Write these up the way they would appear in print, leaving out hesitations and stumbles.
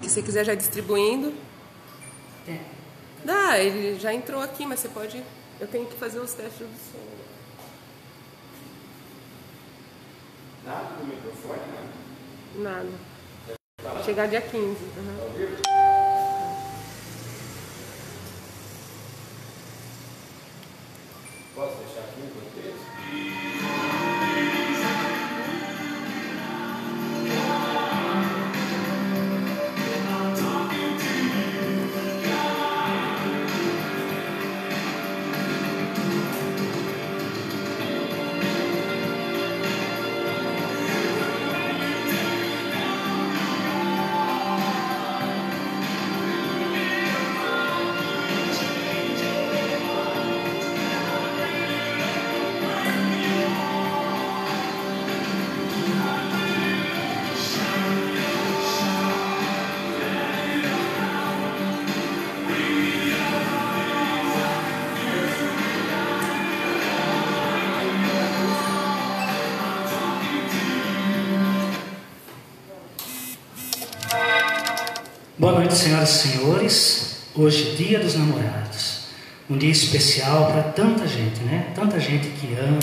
Se você quiser já distribuindo. É. Dá, ele já entrou aqui, mas você pode... Eu tenho que fazer os testes do som. Nada do microfone, né? Nada. Vai chegar dia 15. Uhum. Posso deixar aqui enquanto isso? Boa noite, senhoras e senhores. Hoje, Dia dos Namorados. Um dia especial para tanta gente, né? Tanta gente que ama,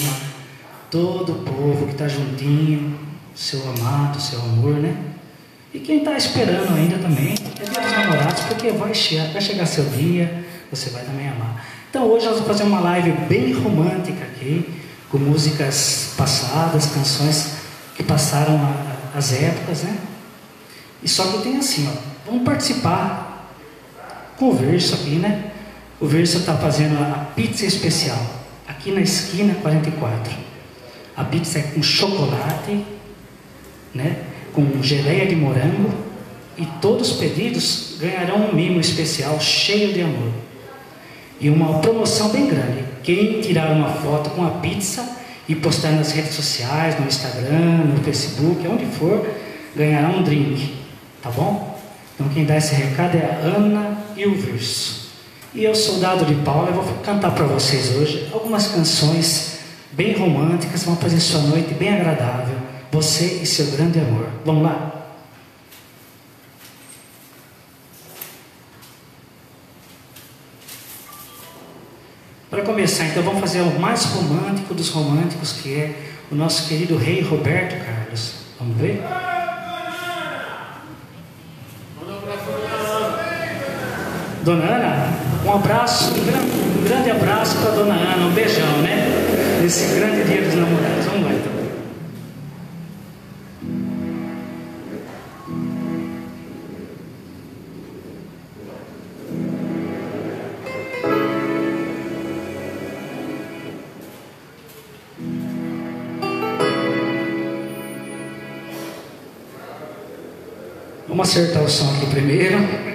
todo o povo que está juntinho, seu amado, seu amor, né? E quem está esperando ainda também é Dia dos Namorados, porque vai chegar seu dia, você vai também amar. Então hoje nós vamos fazer uma live bem romântica aqui, com músicas passadas, canções que passaram as épocas, né? E só que tem assim, ó. Vamos participar com o Verso aqui, né? O Verso está fazendo a pizza especial aqui na esquina 44. A pizza é com chocolate, né? Com geleia de morango. E todos os pedidos ganharão um mimo especial cheio de amor. E uma promoção bem grande. Quem tirar uma foto com a pizza e postar nas redes sociais, no Instagram, no Facebook, onde for, ganhará um drink. Tá bom? Então quem dá esse recado é a Ana e o Verso. E eu sou Dado de Paula, eu vou cantar para vocês hoje algumas canções bem românticas, vão fazer sua noite bem agradável, você e seu grande amor. Vamos lá? Para começar, então, vamos fazer o mais romântico dos românticos, que é o nosso querido rei Roberto Carlos. Vamos ver? Dona Ana, um abraço, um grande abraço para a Dona Ana, um beijão, né? Nesse grande Dia dos Namorados. Vamos lá, então. Vamos acertar o som aqui primeiro.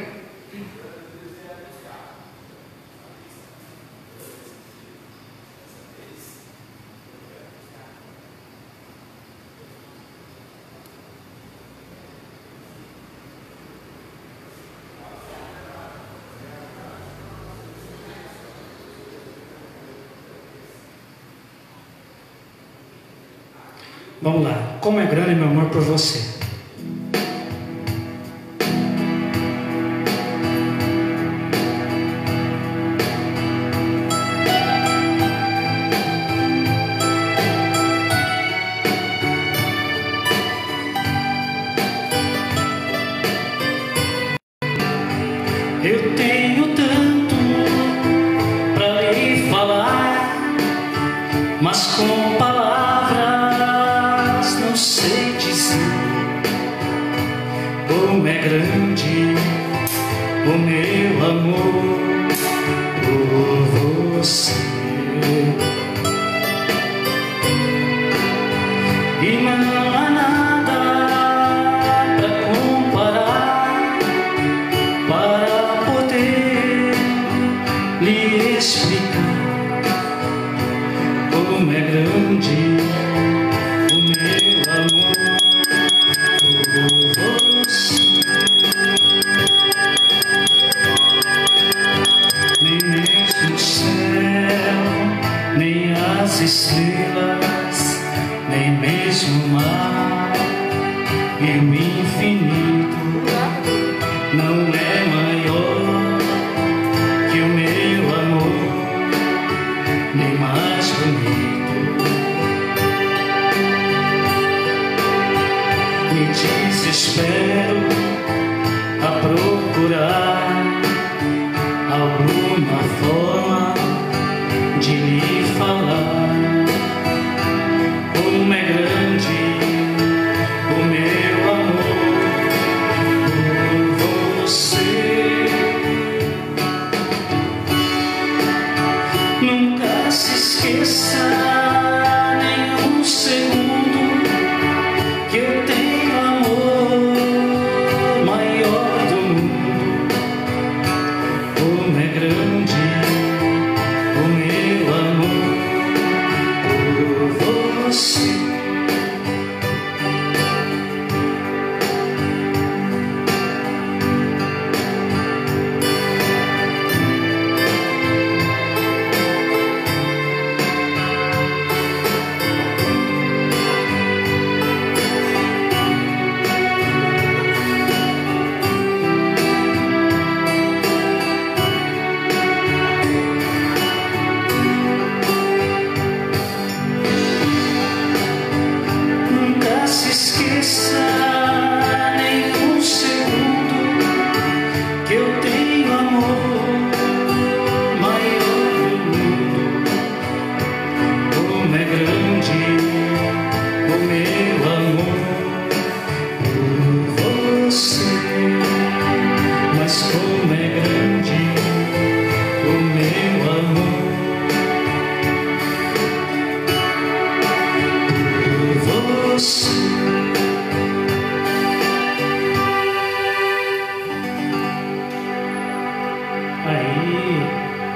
Vamos lá. Como é grande meu amor por você. Eu tenho tanto pra lhe falar, mas com palavras não sei dizer como é grande o meu amor por você. E não há nada pra comparar, para poder lhe explicar como é grande o meu amor por você. Aí.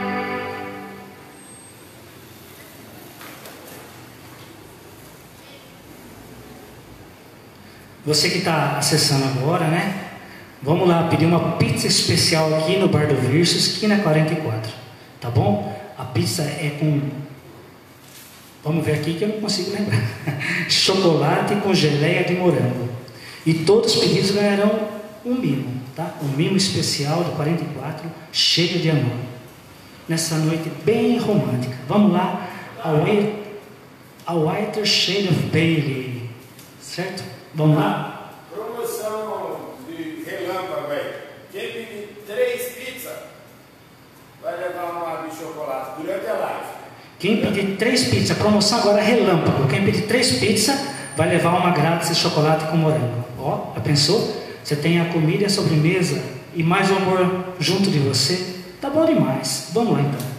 Você que está acessando agora, né? Vamos lá pedir uma pizza especial aqui no Bar do Virso, esquina 44. Tá bom? A pizza é com... Vamos ver aqui que eu não consigo lembrar. Chocolate com geleia de morango. E todos os pedidos ganharão um mimo, tá? Um mimo especial do 44, cheio de amor. Nessa noite bem romântica. Vamos lá, a Whiter Shade of Bailey. Certo? Vamos lá? Promoção de relâmpago aí. Quem pedir 3 pizzas vai levar uma de chocolate durante a live. Quem pedir 3 pizzas, promoção agora relâmpago. Quem pedir 3 pizzas vai levar uma grátis de chocolate com morango. Ó, já pensou? Você tem a comida e a sobremesa e mais o amor junto de você. Tá bom demais. Vamos lá então.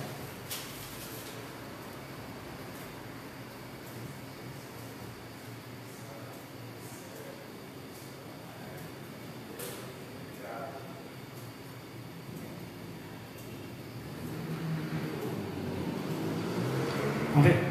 Vamos ver.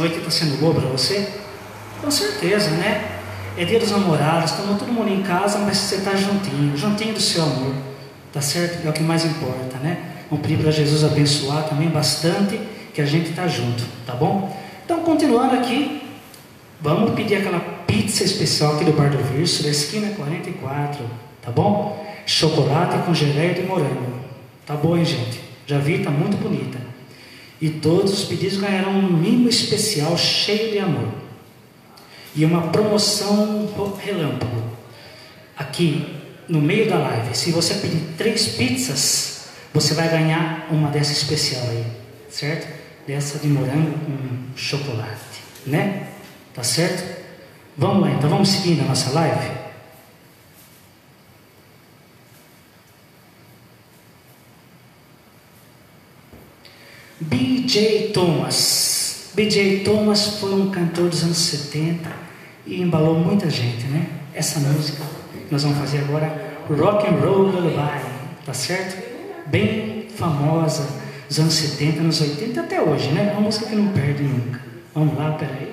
noite está sendo boa para você? Com certeza, né? É dia dos namorados, estamos todo mundo em casa, mas você está juntinho, juntinho do seu amor, tá certo? É o que mais importa, né? Vamos pedir para Jesus abençoar também bastante, que a gente está junto, tá bom? Então, continuando aqui, vamos pedir aquela pizza especial aqui do Bar do Virso, da esquina 44, tá bom? Chocolate com geleia de morango, tá bom, hein, gente? Já vi, tá muito bonita. E todos os pedidos ganharão um mimo especial cheio de amor. E uma promoção relâmpago. Aqui, no meio da live, se você pedir 3 pizzas, você vai ganhar uma dessa especial aí, certo? Dessa de morango com chocolate, né? Tá certo? Vamos lá, então vamos seguir na nossa live? B.J. Thomas. B.J. Thomas foi um cantor dos anos 70 e embalou muita gente, né? Essa música que nós vamos fazer agora, Rock and Roll Lullaby, tá certo? Bem famosa dos anos 70, anos 80 até hoje, né? É uma música que não perde nunca. Vamos lá, peraí.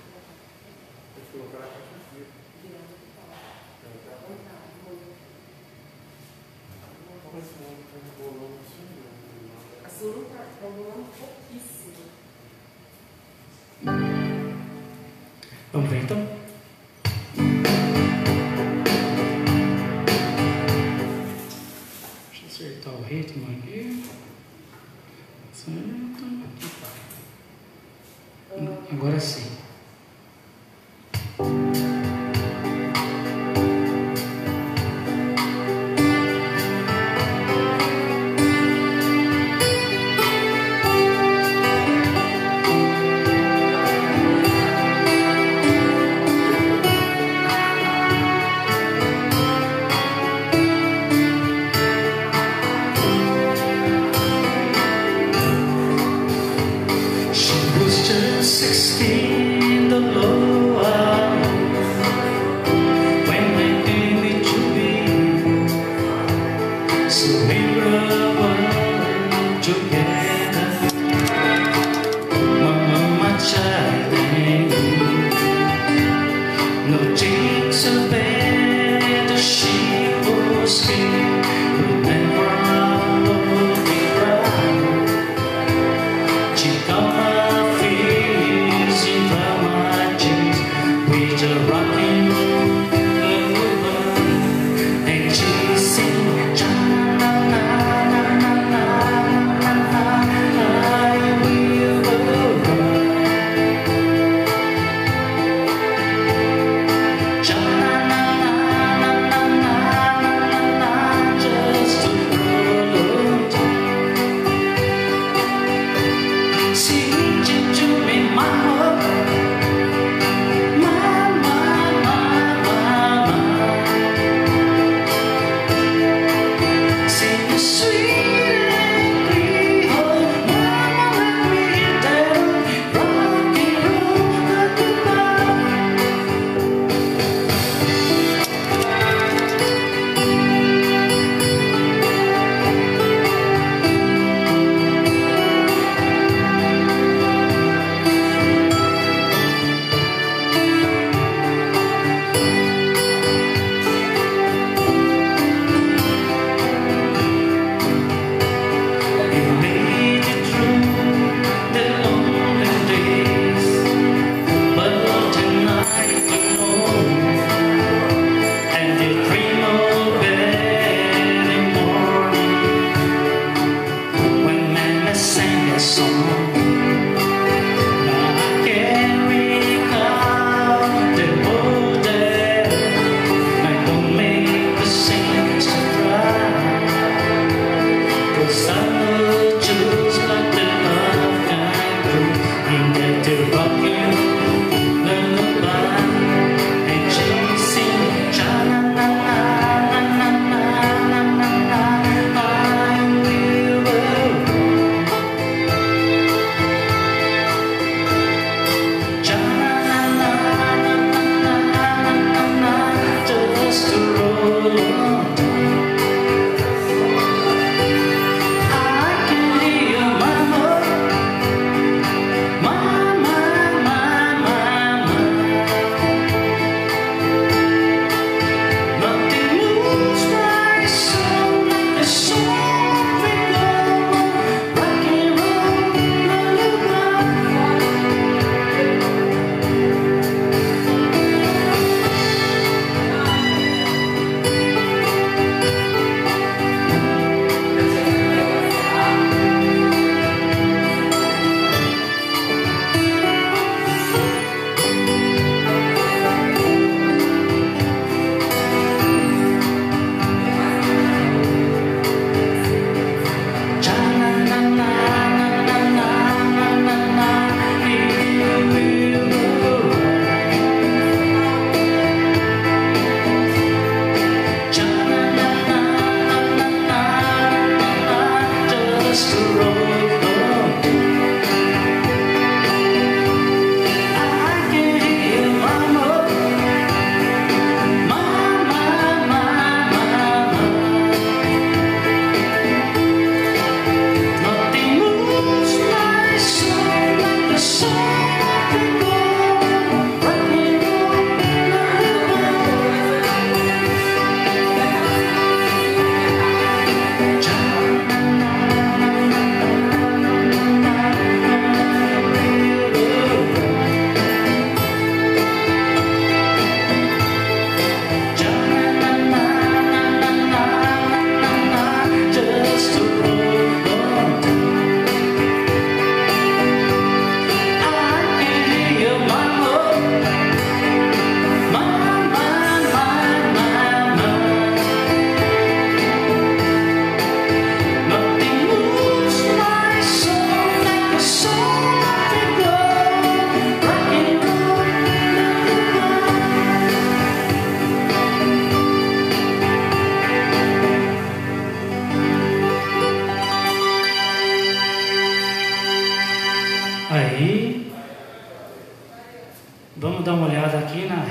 Vamos ver então? Deixa eu acertar o ritmo aqui. Certo. Agora sim. She was just 16.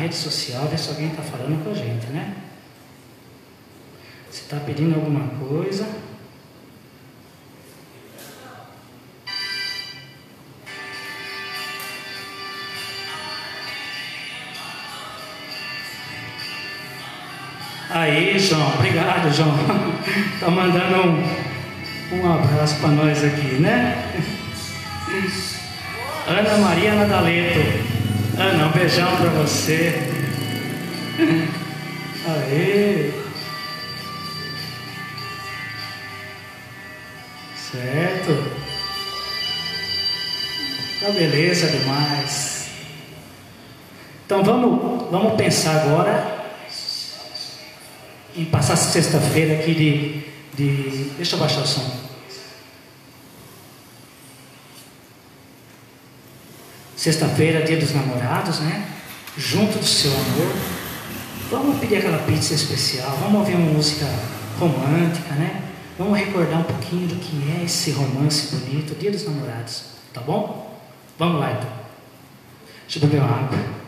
rede social, ver se alguém está falando com a gente, né? Se está pedindo alguma coisa. Aí, João, obrigado, João. Tá mandando um abraço para nós aqui, né? Ana Maria Nadaleto. Ana, um beijão para você. Aê. Certo. Tá beleza demais. Então vamos pensar agora em passar sexta-feira aqui deixa eu baixar o som. Sexta-feira, dia dos namorados, né? Junto do seu amor. Vamos pedir aquela pizza especial, vamos ouvir uma música romântica, né? Vamos recordar um pouquinho do que é esse romance bonito, dia dos namorados, tá bom? Vamos lá então. Deixa eu beber uma água.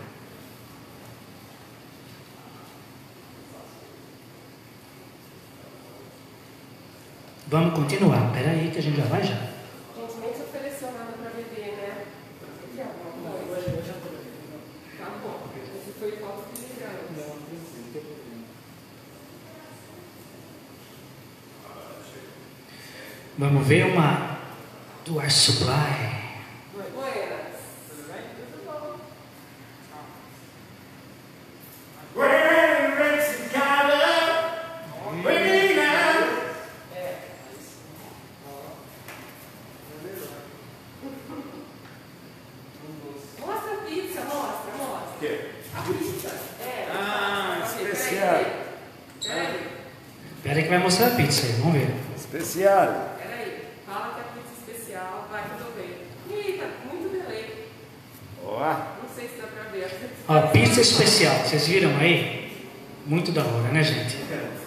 Vamos continuar, peraí que a gente já vai já. Gente, nem se ofereceu nada para beber, né? Você quer alguma coisa? Tá bom, esse foi falta de ligar. Vamos ver uma do Air Supply. Espera que vai mostrar a pizza aí, vamos ver. Especial. Peraí, fala que é pizza especial, vai resolver. Ih, tá muito delay. Ó. Não sei se dá pra ver. Ó, pizza especial, vocês viram aí? Muito da hora, né, gente?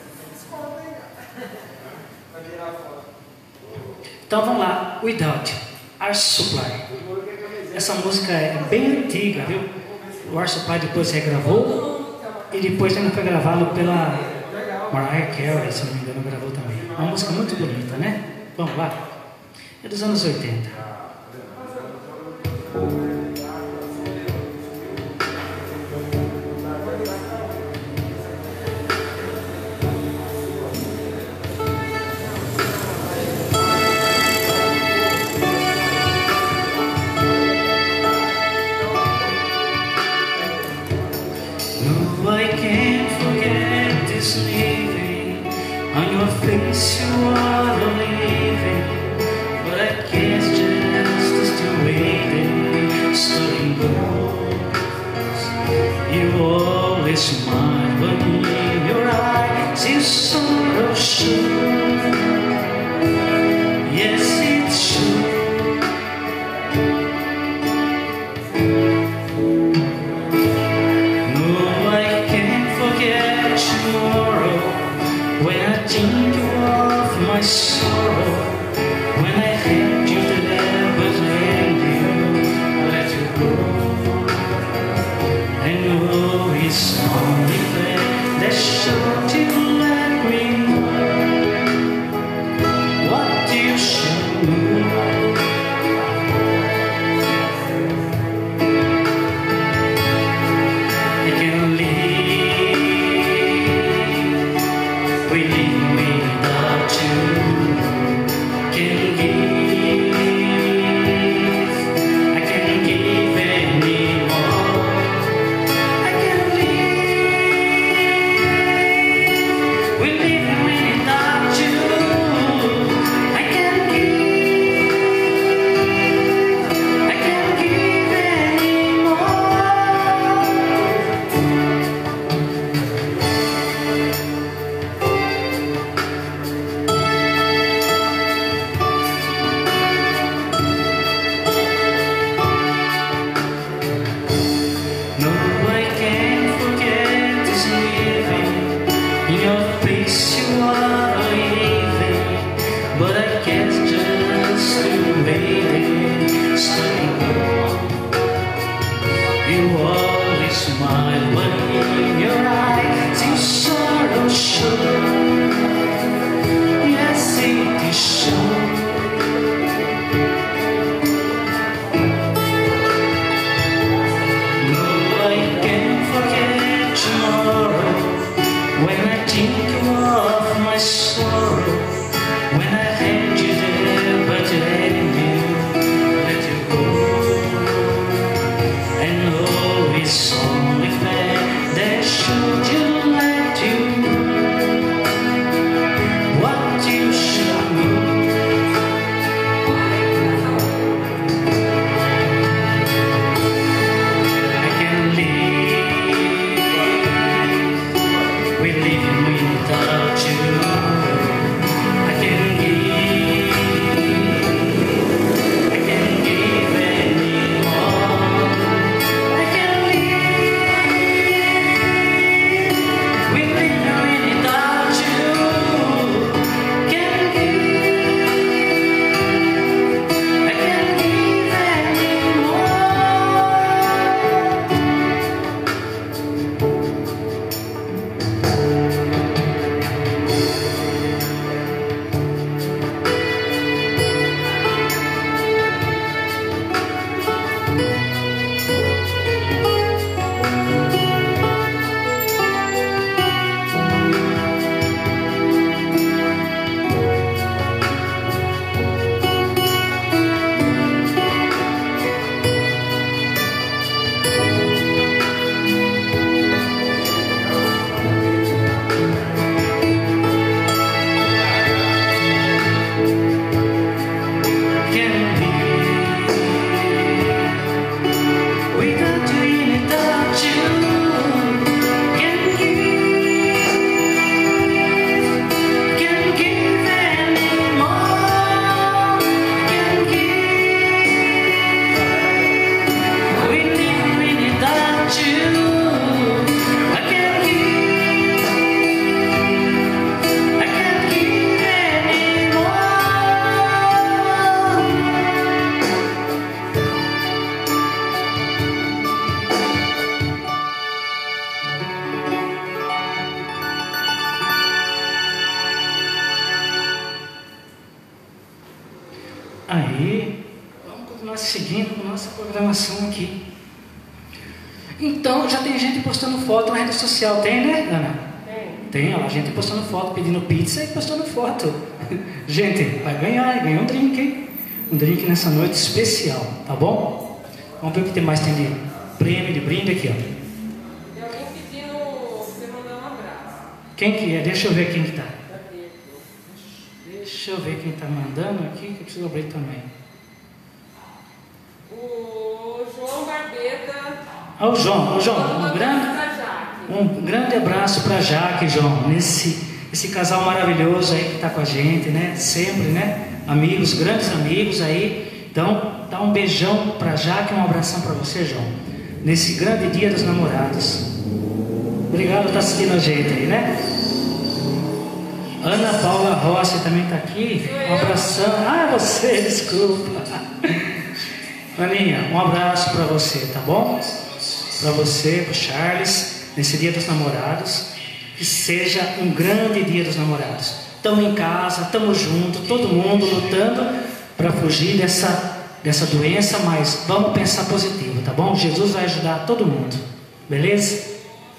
Então vamos lá, Without Air Supply. Essa música é bem antiga, viu? O Air Supply depois regravou e depois ainda foi gravado pela Mariah Carey, se não me engano, gravou também. Uma música muito bonita, né? Vamos lá. É dos anos 80. No, I can't forget this leaving. On your face you are believing, but I guess just the way they starting goes. You always smile, but in your eyes you sort of show. Yes, it's true. No, I can't forget tomorrow. When I think of my sorrow, when I had you there but then you let you go. I know it's only fair that should you let me know what you should know. I can live without you. Can give, I can't give anymore. I can live without you. I can give, Aí, vamos continuar seguindo com nossa programação aqui. Então, já tem gente postando foto na rede social, tem, né, Ana? Tem, ó, gente postando foto, pedindo pizza e postando foto. Gente, vai ganhar um drink, hein? Um drink nessa noite especial, tá bom? Vamos ver o que tem mais, tem de prêmio, de brinde aqui, ó. Tem alguém pedindo você mandar um abraço. Quem que é? Deixa eu ver quem que tá. Deixa eu ver quem tá mandando aqui, que eu preciso abrir também. O João Barbeta. Ó, o João, um grande abraço para Jaque, João, esse casal maravilhoso aí que está com a gente, né? Sempre, né? Amigos, grandes amigos aí. Então, dá um beijão para Jaque, um abração para você, João, nesse grande dia dos namorados. Obrigado por estar assistindo a gente aí, né? Ana Paula Rossi também está aqui. Um abração. Ah, você, desculpa. Aninha, um abraço para você, tá bom? Para você, para o Charles, nesse dia dos namorados, que seja um grande dia dos namorados. Estamos em casa, estamos juntos, todo mundo lutando para fugir dessa doença, mas vamos pensar positivo, tá bom? Jesus vai ajudar todo mundo, beleza?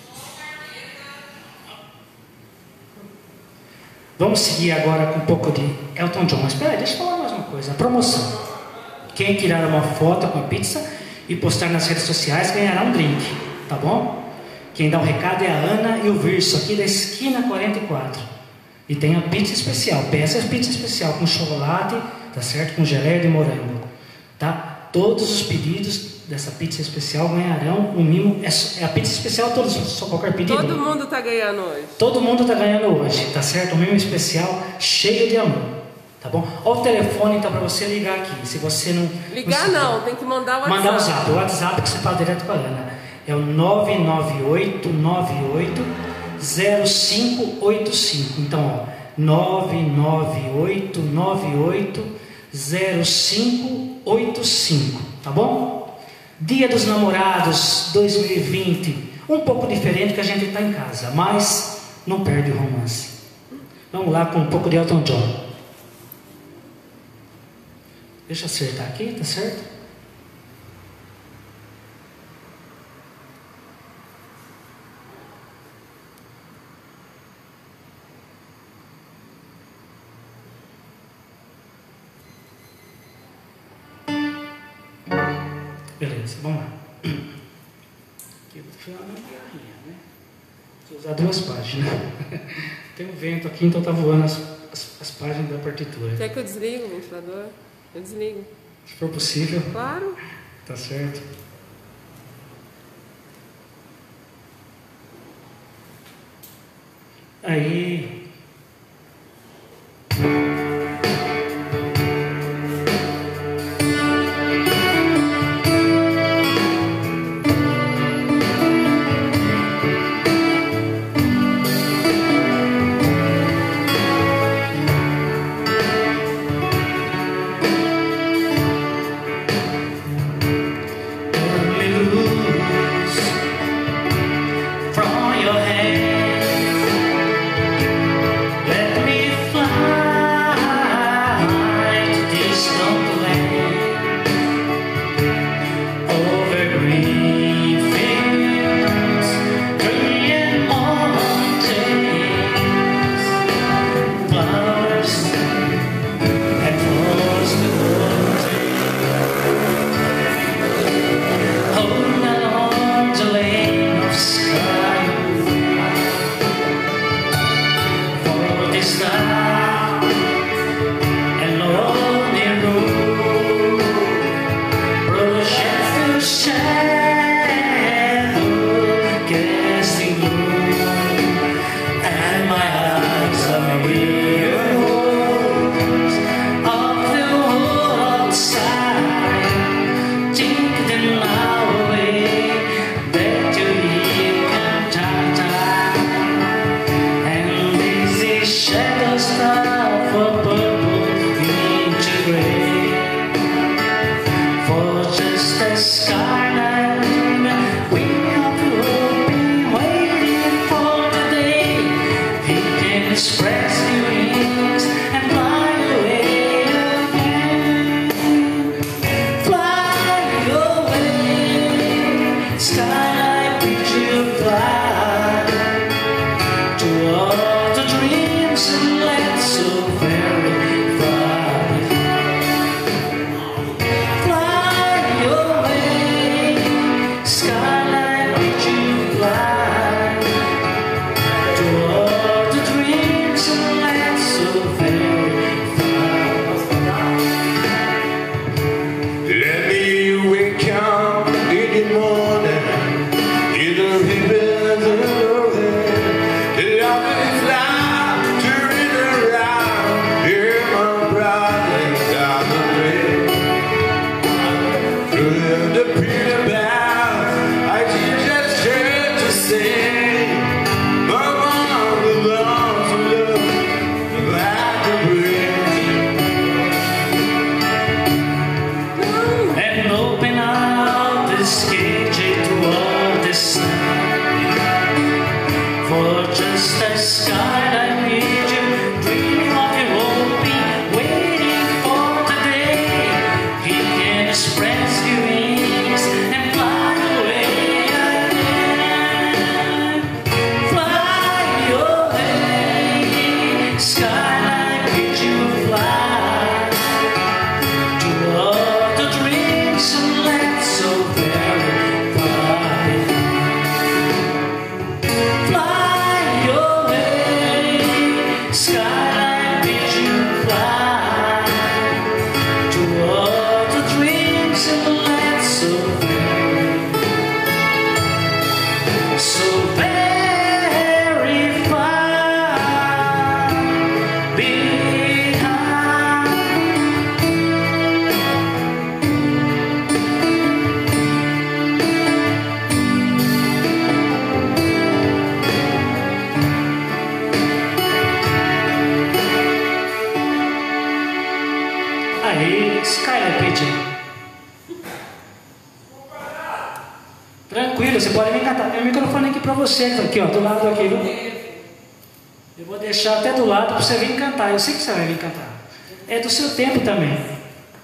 Vamos seguir agora com um pouco de Elton John. Mas espera aí, deixa eu falar mais uma coisa, a promoção. Quem tirar uma foto com a pizza e postar nas redes sociais ganhará um drink, tá bom? Quem dá o recado é a Ana e o Virso, aqui da esquina 44. E tem a pizza especial, peça pizza especial com chocolate, tá certo? Com geleia de morango, tá? Todos os pedidos dessa pizza especial ganharão um mimo. É a pizza especial, todos, só qualquer pedido? Todo mundo tá ganhando hoje. Todo mundo tá ganhando hoje, tá certo? Um mimo especial cheio de amor. Tá bom? Olha o telefone então para você ligar aqui. Se você não. Ligar não, tem que mandar o WhatsApp. Mandar o zap. O WhatsApp que você fala direto com a Ana. É o 998980585. Então, ó. 998980585. Tá bom? Dia dos Namorados 2020. Um pouco diferente que a gente está em casa, mas não perde o romance. Vamos lá com um pouco de Elton John. Deixa eu acertar aqui, tá certo? Beleza, vamos lá. Aqui eu vou fazer uma guerrinha, né? Vou usar 2 páginas. Tem um vento aqui, então tá voando as páginas da partitura. Quer que eu desligue o ventilador? Eu desligo. Se for possível. Claro. Tá certo. Aí. From your hands Aí, Skyler pediu. Tranquilo, você pode vir cantar. Tem um microfone aqui para você, aqui ó, do lado aqui, viu? Eu vou deixar até do lado para você vir cantar. Eu sei que você vai vir cantar. É do seu tempo também.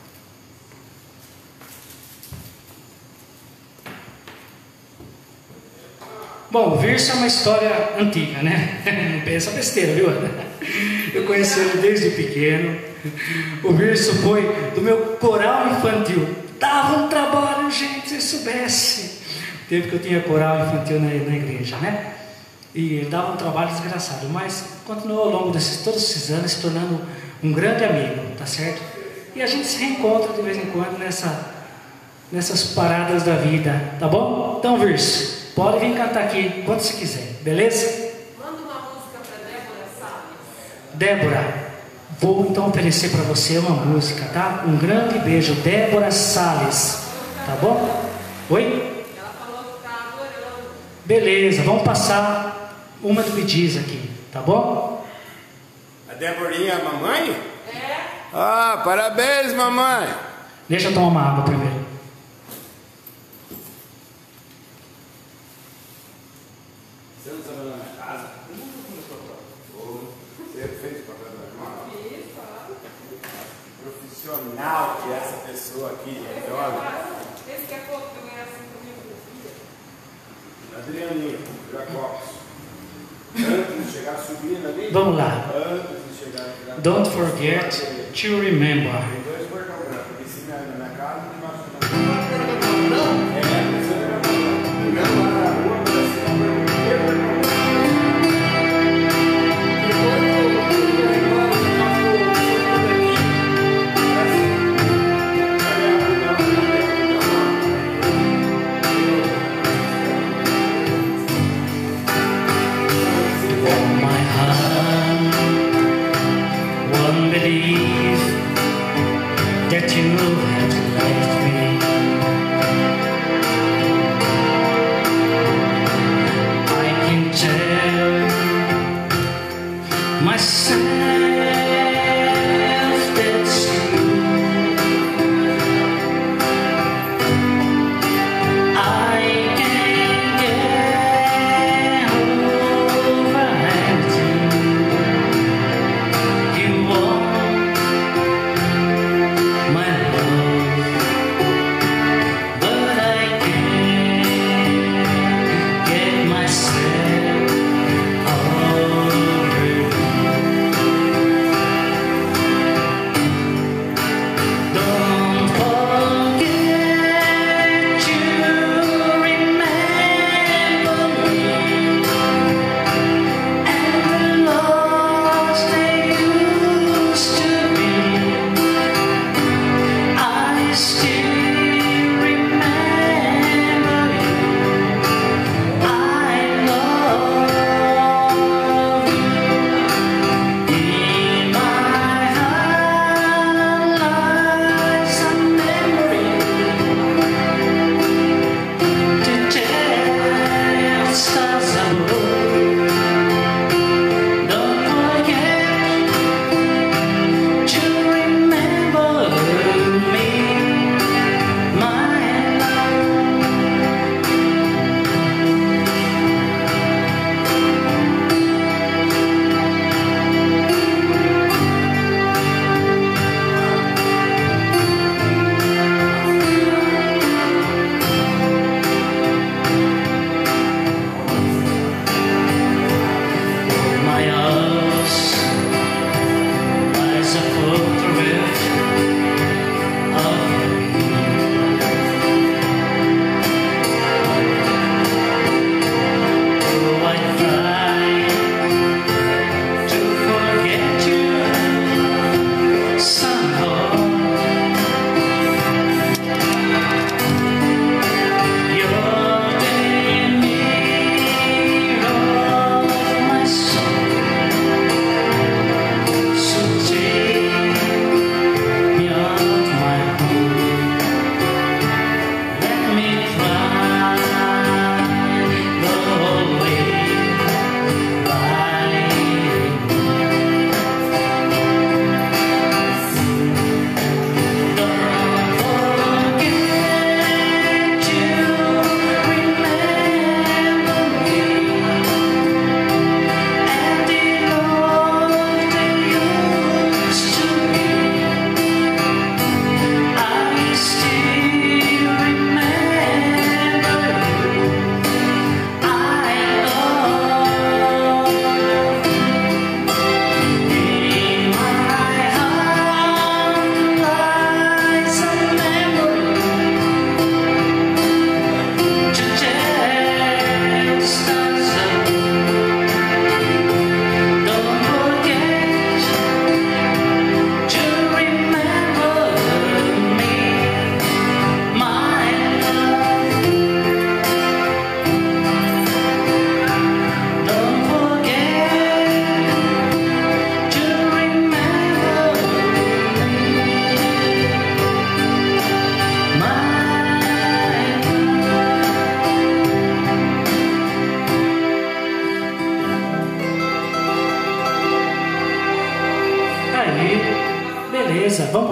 Bom, o verso é uma história antiga, né? Não pensa besteira, viu? Eu conheci ele desde pequeno. O verso foi do meu coral infantil. Dava um trabalho, gente, se soubesse. O tempo que eu tinha coral infantil na igreja, né? E ele dava um trabalho desgraçado, mas continuou ao longo todos esses anos se tornando um grande amigo, tá certo? E a gente se reencontra de vez em quando nessas paradas da vida, tá bom? Então, verso, pode vir cantar aqui quando você quiser, beleza? Manda uma música para Débora Salles. Débora, vou então oferecer para você uma música, tá? Um grande beijo, Débora Salles, tá bom? Oi? Ela falou que está adorando. Beleza, vamos passar uma do Bidiz aqui, tá bom? A Deborinha, a mamãe? É? Ah, parabéns, mamãe. Deixa eu tomar uma água primeiro. Você não trabalhou na minha casa? Você fez o papel da irmã? Isso, claro. Profissional que é essa pessoa aqui, gente, olha. Esse que é pouco que eu ganhei 5 mil por dia. Adrianinho, Jacobs. Antes de chegar subindo ali. Vamos lá. Antes de chegar aqui. Don't forget to remember. Tem 2 cordão branco. Em cima na minha casa e embaixo da minha casa. É, você não é não lá na rua, mas assim, My heart won't believe that you have left me. I can tell myself that's true. I can't get over you want my love.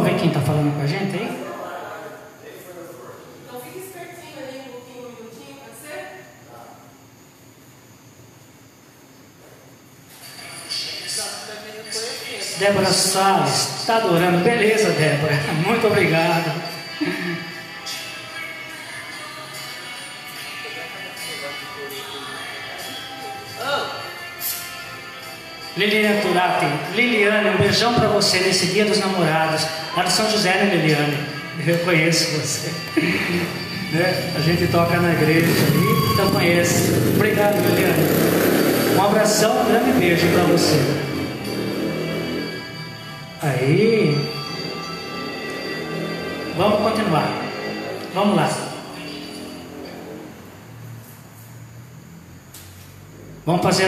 Vamos ver quem está falando com a gente aí? Então fique espertinho ali um pouquinho, um minutinho, pode ser? Débora Salles, está adorando. Beleza, Débora. Muito obrigado. Liliane Turati, Liliane, um beijão para você nesse dia dos namorados. Lá de São José, né, Liliane? Eu conheço você. Né? A gente toca na igreja ali, então conheço. Obrigado, Liliane. Um abração, um grande beijo para você. Aí. Vamos continuar. Vamos lá. Vamos fazer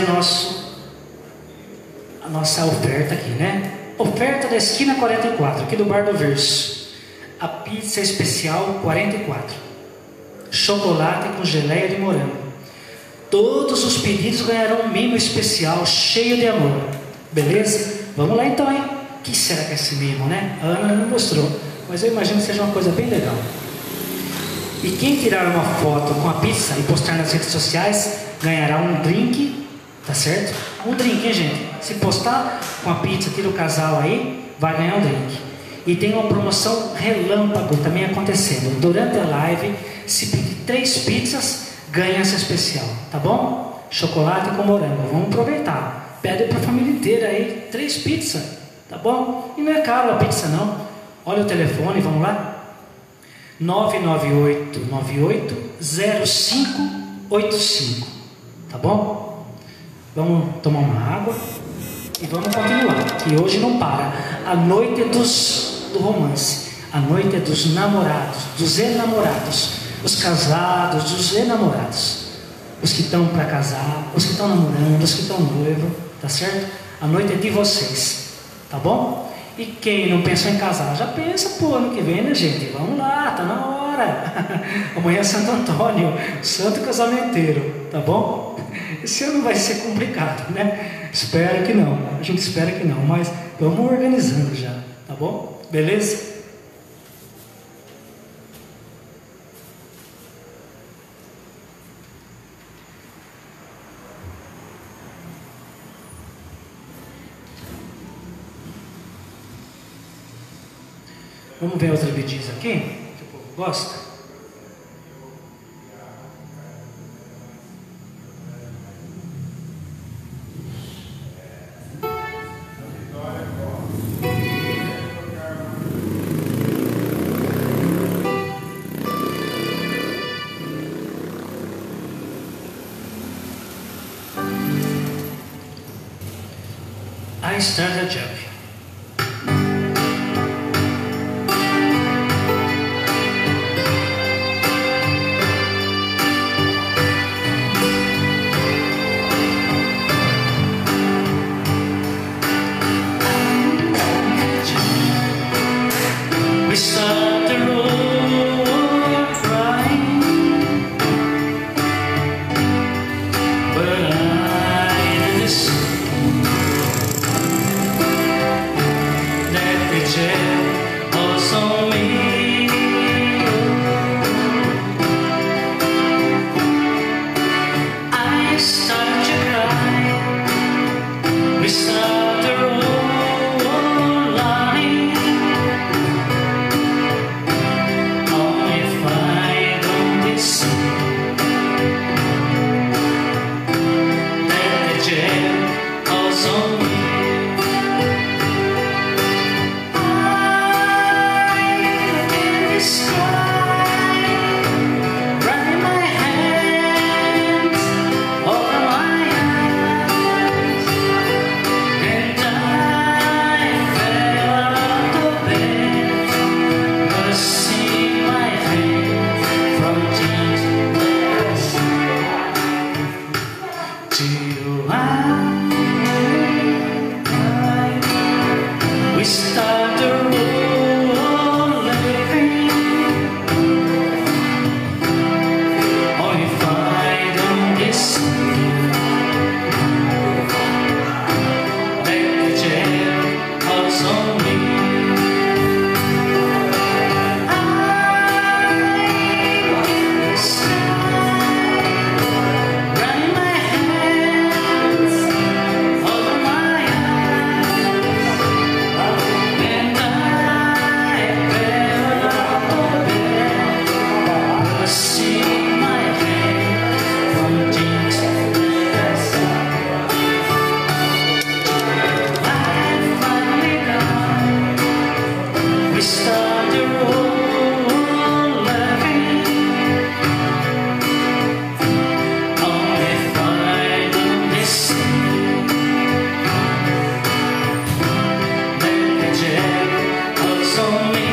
a nossa oferta aqui, né? Oferta da esquina 44, aqui do Bar do Verso. A pizza especial 44. Chocolate com geleia de morango. Todos os pedidos ganharão um mimo especial cheio de amor. Beleza? Vamos lá então, hein? O que será que é esse mimo, né? A Ana não mostrou, mas eu imagino que seja uma coisa bem legal. E quem tirar uma foto com a pizza e postar nas redes sociais ganhará um drink, tá certo? Um drink, hein, gente? Se postar com a pizza, tira o casal aí, vai ganhar um drink. E tem uma promoção relâmpago também acontecendo. Durante a live, se pedir 3 pizzas, ganha essa especial, tá bom? Chocolate com morango, vamos aproveitar. Pede para a família inteira aí, 3 pizzas, tá bom? E não é caro a pizza não. Olha o telefone, vamos lá. 998-98-0585, tá bom? Vamos tomar uma água e vamos continuar, que hoje não para. A noite é do romance, a noite é dos namorados, dos enamorados, os casados, dos enamorados, os que estão para casar, os que estão namorando, os que estão noivos, tá certo? A noite é de vocês, tá bom? E quem não pensou em casar, já pensa, pô, ano que vem, né, gente? Vamos lá, tá na hora. Amanhã é Santo Antônio, santo casamenteiro, tá bom? Esse ano vai ser complicado, né? Espero que não, a gente espera que não, mas vamos organizando já, tá bom? Beleza? Vamos ver outra bediza aqui, que o povo gosta. I started jumping. We stopped the road crying, but I didn't listen. start the world laughing. Only finally see that the jail was on me.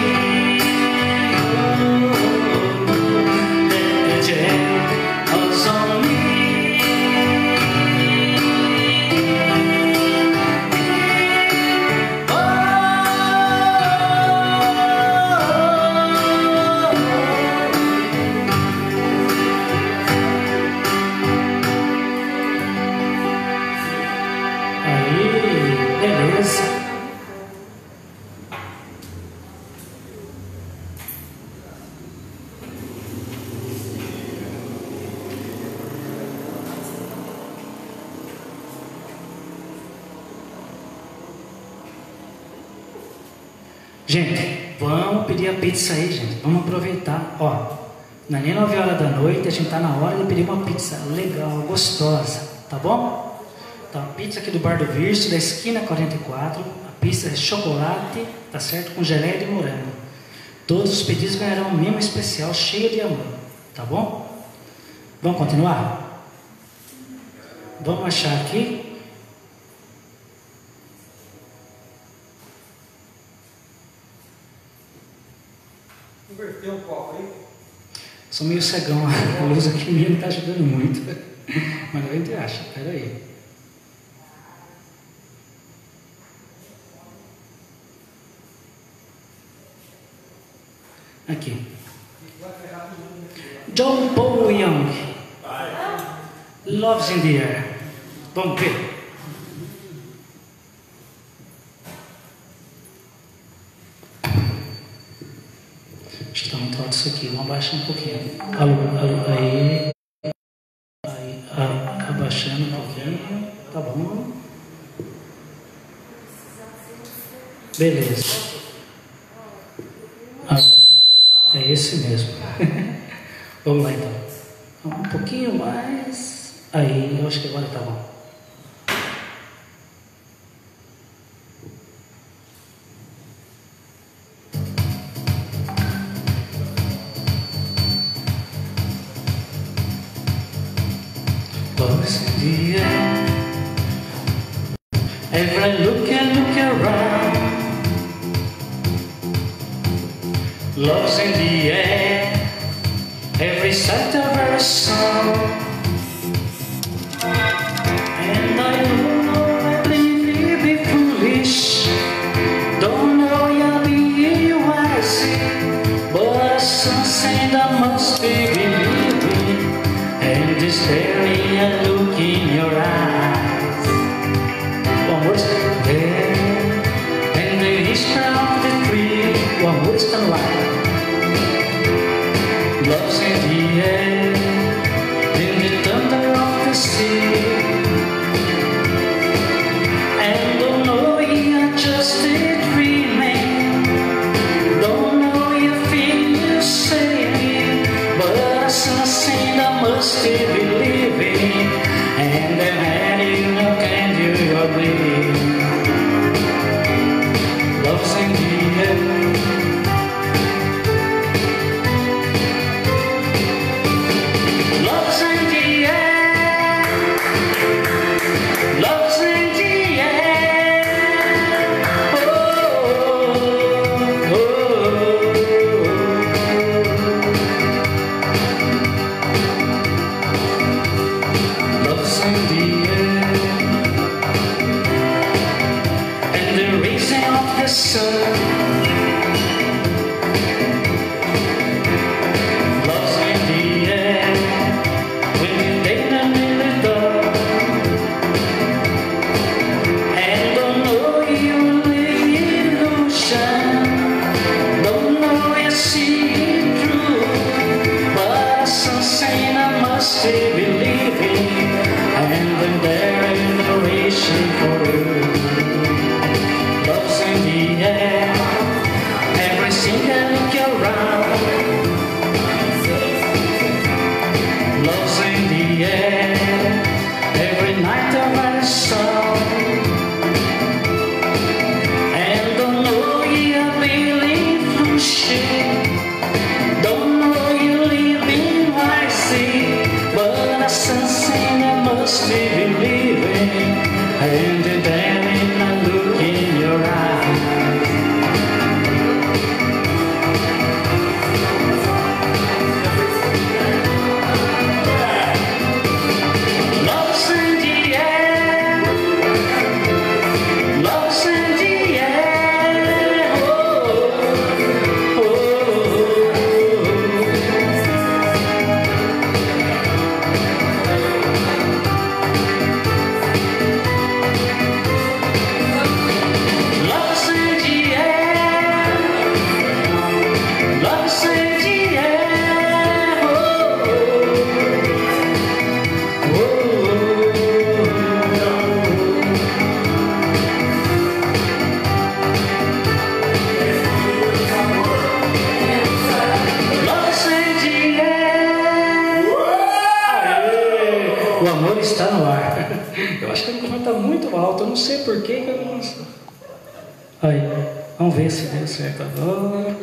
That the jail was on me. Beleza. Gente, vamos pedir a pizza aí, gente. Vamos aproveitar. Ó, não é nem 9 horas da noite, a gente tá na hora de pedir uma pizza legal, gostosa, tá bom? Então, a pizza aqui do Bar do Virso, da esquina 44, a pizza é chocolate, tá certo? Com geleia de morango. Todos os pedidos ganharão um mimo especial cheio de amor, tá bom? Vamos continuar? Vamos achar aqui. Inverteu um pouco aí. Sou meio cegão, a luz aqui minha não tá ajudando muito. Mas a gente acha, peraí. Aqui. John Paul Young. Love's in the Air. Vamos ver. Acho que está muito alto isso aqui. Vamos abaixar um pouquinho. Aí. Abaixando um pouquinho. Tá bom. Beleza. É esse mesmo. Vamos lá então. Um pouquinho mais. Aí, eu acho que agora tá bom. Love's in the air. Every look around. Love's in the air, every sight of her sound. And I know I believe you be foolish, don't know you'll be wise, but something I must be believing, and this very a look in your eyes. One word there, and the whisper of the tree, one whisper light. Love's in the air, in the thunder of the sea. And don't know you're just a dreaming, don't know you feel you saying, but something I must be believing, and I'm heading up and you're bleeding. Love's in the air. por que eu não sei. Aí, vamos ver se deu certo agora.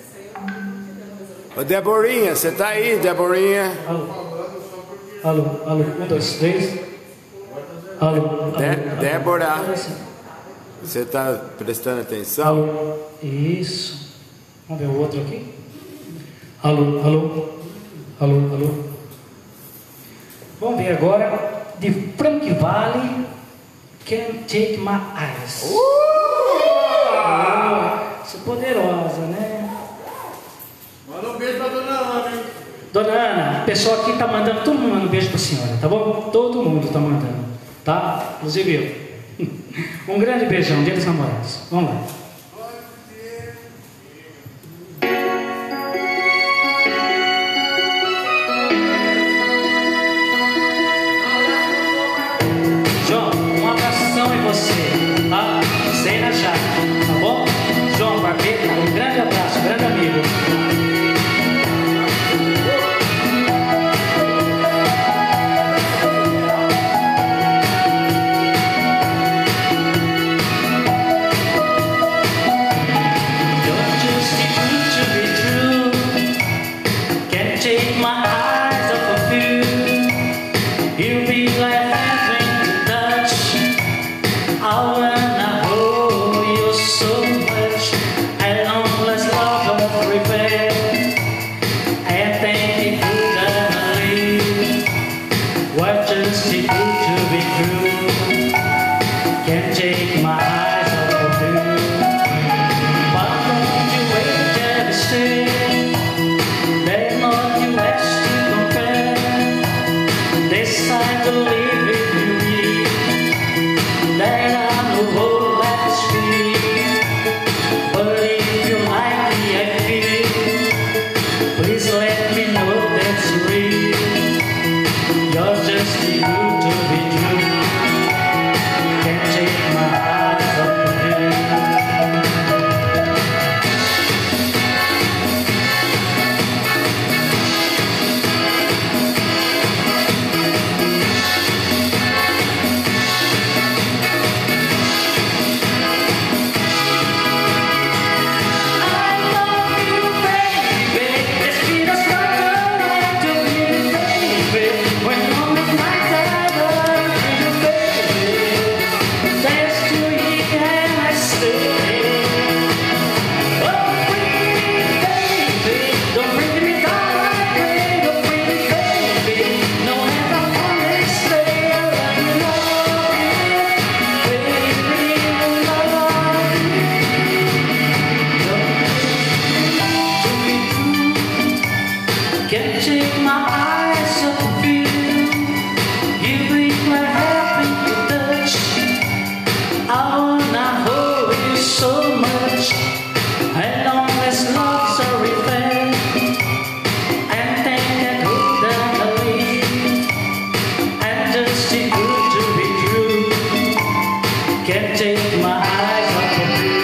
Ô Deborinha, você tá aí, Deborinha? Alô, 1, 2, 3. Alô, Débora, você tá prestando atenção? alô, isso. Vamos ver o outro aqui. Alô. Vamos ver agora de Frank Valley, Can't Take My Eyes. Isso é poderosa, né? Manda um beijo pra dona Ana, hein? Dona Ana, o pessoal aqui tá mandando, todo mundo manda um beijo pra senhora, tá bom? Todo mundo tá mandando, tá? Inclusive eu. Um grande beijão, Dia dos Namorados. Vamos lá. João, um abração em você, tá? Zeina Jaque, tá bom? João Barbeiro, um grande abraço, um grande amigo. Take my eyes off of you. You'll be like heaven to touch. I wanna hold you so much. And endless love of repair. I think it could leave. What just too good to be true. Can't take my eyes off of you. But don't you wait till to stay. Decide to live with me. That I know all that's free. But if you like me, I feel. Please let me know that's real. You're just too good to be true. Can't take my eyes off of you. Can't take my eyes off of you. You bring my heaven to touch. I wanna hold you so much. And endless love's a repair. And think that wouldn't leave. And just too good to be true. Can't take my eyes off of you.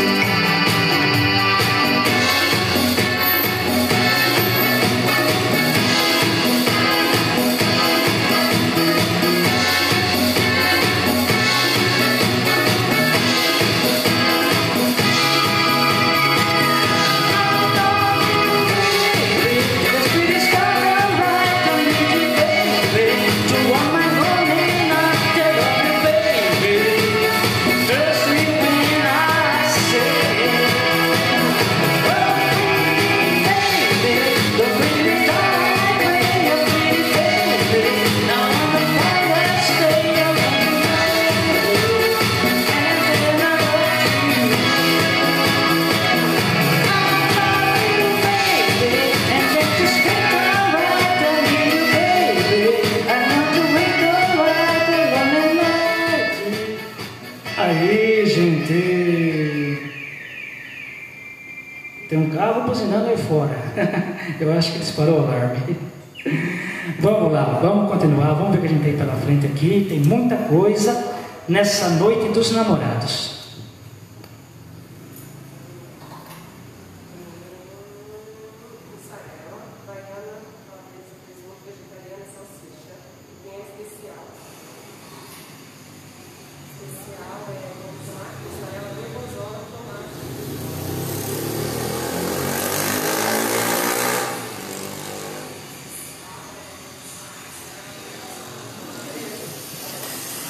Aí, gente, tem um carro buzinando aí fora. Eu acho que disparou o alarme. Vamos lá, vamos continuar, vamos ver o que a gente tem pela frente aqui. Tem muita coisa nessa noite dos namorados. Especial é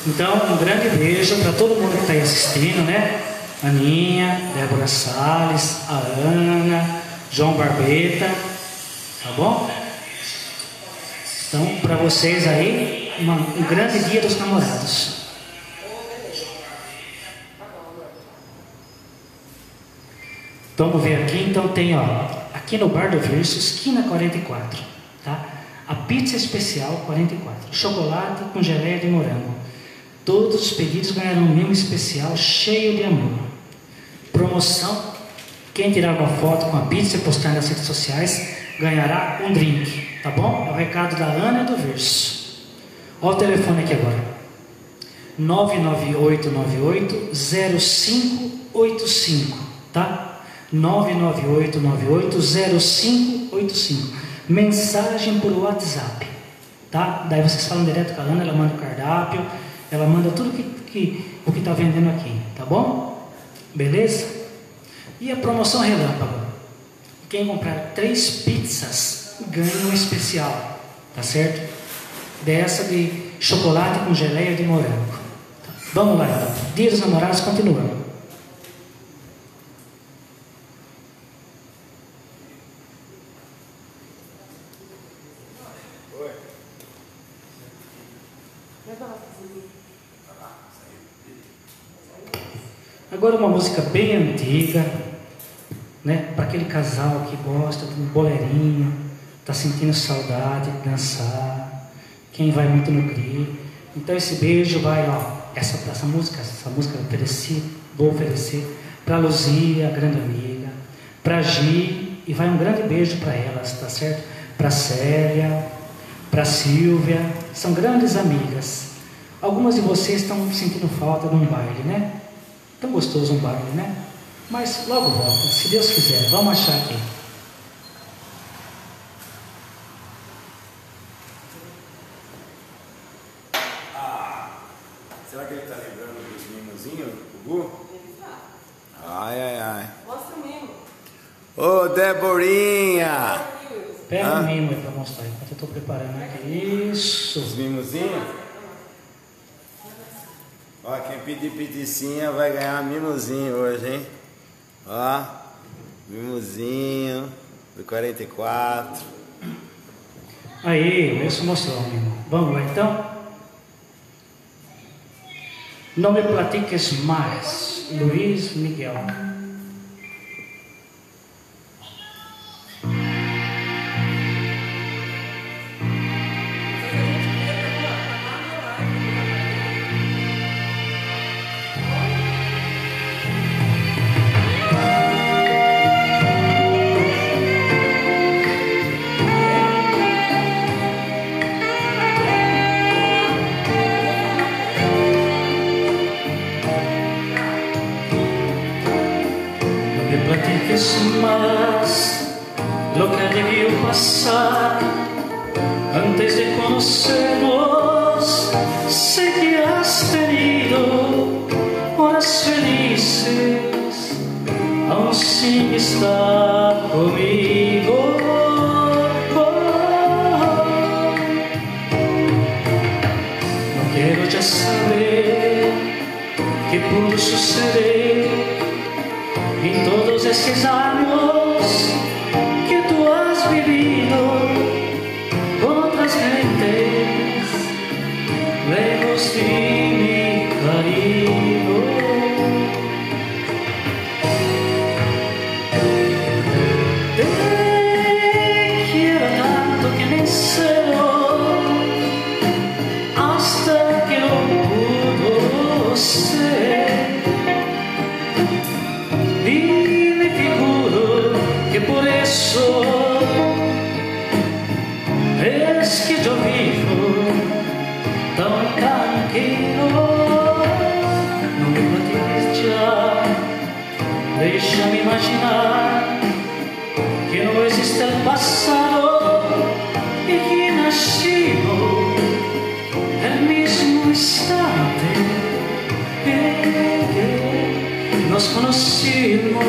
Então, um grande beijo para todo mundo que está aí assistindo, né? Aninha, Débora Salles, a Ana, João Barbeta, tá bom? Então, para vocês aí, um grande dia dos namorados. Vamos ver aqui, então tem, ó, aqui no Bar do Verso, esquina 44, tá? A pizza especial 44, chocolate com geleia de morango. Todos os pedidos ganharão um mimo especial cheio de amor. Promoção, quem tirar uma foto com a pizza e postar nas redes sociais ganhará um drink, tá bom? É o recado da Ana e do Verso. Olha o telefone aqui agora. 99898-0585, tá? 99898-0585. Mensagem por WhatsApp, tá? Daí vocês falam direto com a Ana, ela manda o cardápio, ela manda tudo o que está vendendo aqui, tá bom? Beleza? E a promoção relâmpago. Quem comprar 3 pizzas ganha um especial, tá certo? Dessa de chocolate com geleia de morango. Vamos lá, então. Dia dos Namorados continuando. Agora uma música bem antiga, né? Para aquele casal que gosta de um bolerinho, está sentindo saudade de dançar, quem vai muito no CRI. Então esse beijo vai, ó, essa música vou oferecer para a Luzia, grande amiga, para a Gi, e vai um grande beijo para elas, tá certo? Para a Célia, para a Silvia, são grandes amigas. Algumas de vocês estão sentindo falta de um baile, né? Tão gostoso um baile, né? Mas logo volta, se Deus quiser. Vamos achar aqui. Será que ele está lembrando dos mimozinhos, Gugu? Ai. Mostra o mimo. Ô, Deborinha! Pega o mimo aí para mostrar, enquanto eu estou preparando aqui. Isso. Os mimozinhos? Ó, quem pedir piticinha vai ganhar mimozinho hoje, hein? Ó, mimozinho do 44. Aí, o Wilson mostrou o mimo. Vamos lá então? Não me platiques mais, Luiz Miguel. Más lo que debió pasar antes de conocernos. Sé que has tenido horas felices aún sin estar conmigo. No quiero ya saber qué pudo suceder en todos estos años que tú has vivido con otras gentes, lejos de mi cariño. Te quiero tanto que me celo hasta que no pudo ser. Por eso es que yo vivo tan tranquilo. No me platiques ya, déjame imaginar que no existe el pasado y que nacimos el mismo instante en que nos conocimos.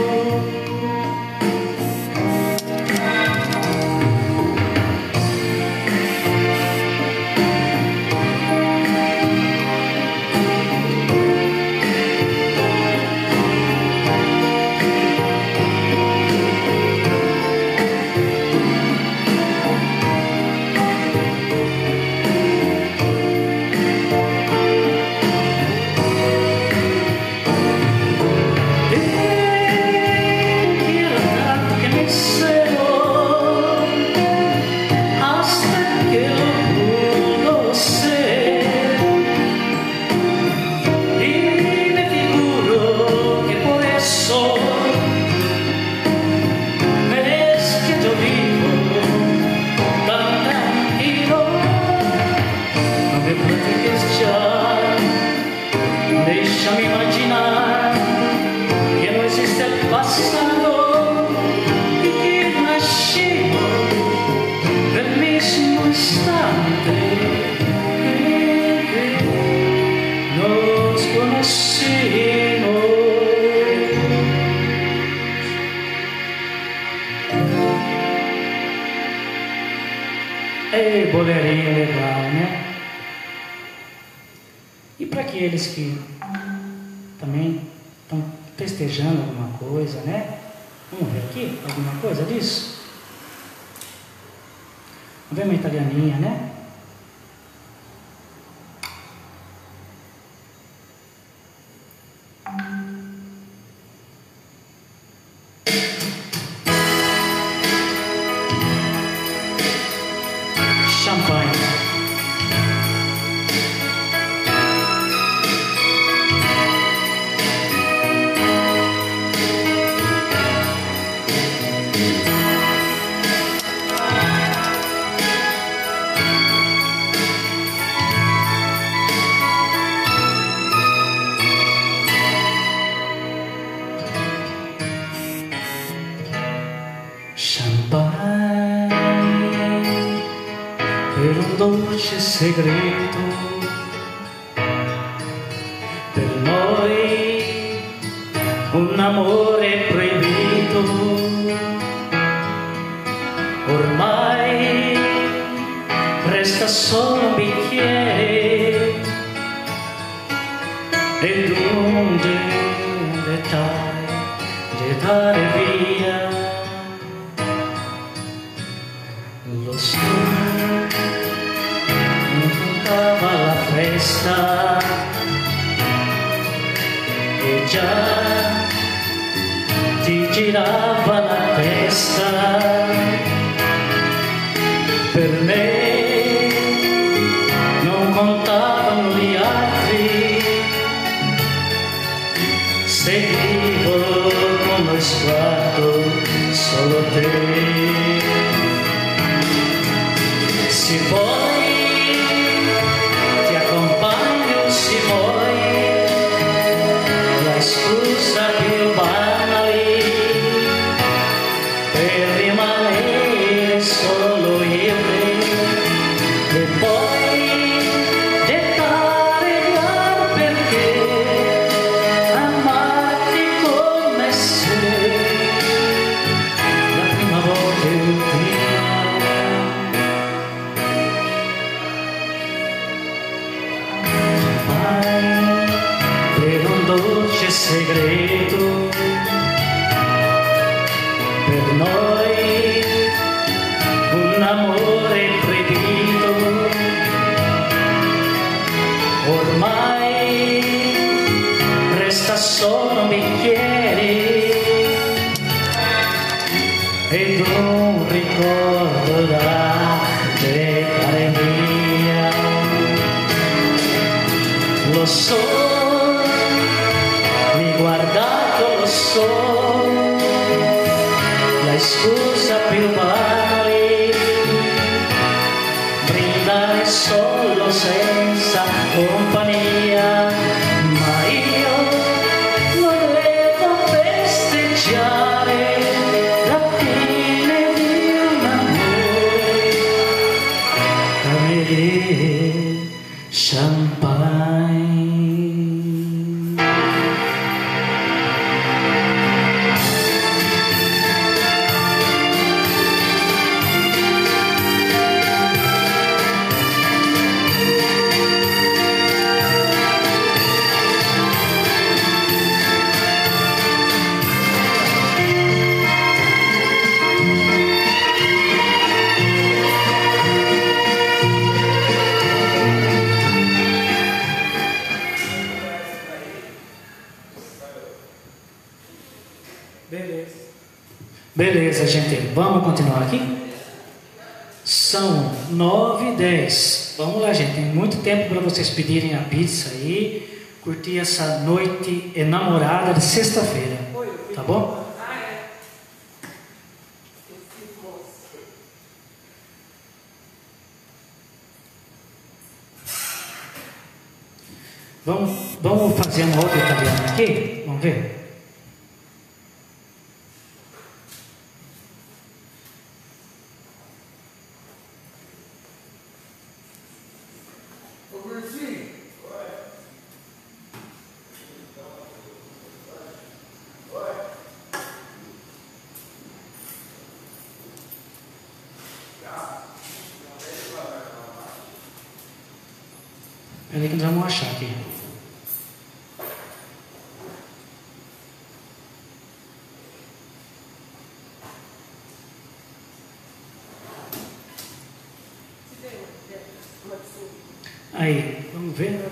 Ei, boleirinho legal, né? E para aqueles que também estão festejando alguma coisa, né? Vamos ver aqui alguma coisa disso? Vamos ver uma italianinha, né? per un dolce segreto, per noi un amore proibito, ormai resta solo un bicchiere ed un gettare via. Lo so, non contava la festa e già ti girava la testa. Per me non contavano gli altri, seguivo con lo sguardo solo te. Se vuoi ti accompagno, se vuoi la scusa più banale per rimanere solo io e poi gettare via, perché amarti come se la prima volta e l'ultima. Per un dolce segreto, per noi un amore proibito, ormai resta solo un bicchiere ed un ricordo da gettare via. Lo so, mi guardato, lo so, la scusa più banale, brindare solo senza compagnia, ma io volevo festeggiare la fine di un amore, champagne. Beleza, gente, vamos continuar aqui? São 9h10. Vamos lá, gente, tem muito tempo para vocês pedirem a pizza aí, curtir essa noite enamorada de sexta-feira, tá bom? Vamos fazer uma outra italiana aqui? Vamos ver? Peraí que nós vamos achar aqui. Aí, vamos ver.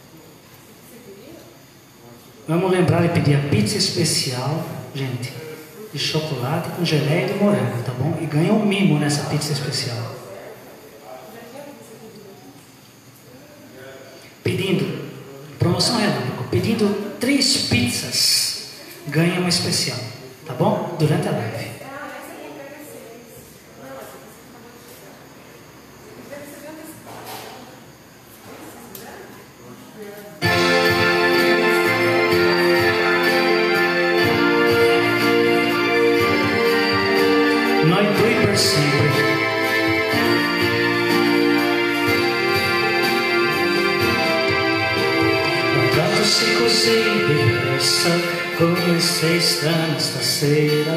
Vamos lembrar de pedir a pizza especial, gente, de chocolate com geleia de morango, tá bom? E ganha um mimo nessa pizza especial. Pedindo, promoção relâmpago, pedindo 3 pizzas, ganha uma especial, tá bom? Durante a live. Come sei strana stasera,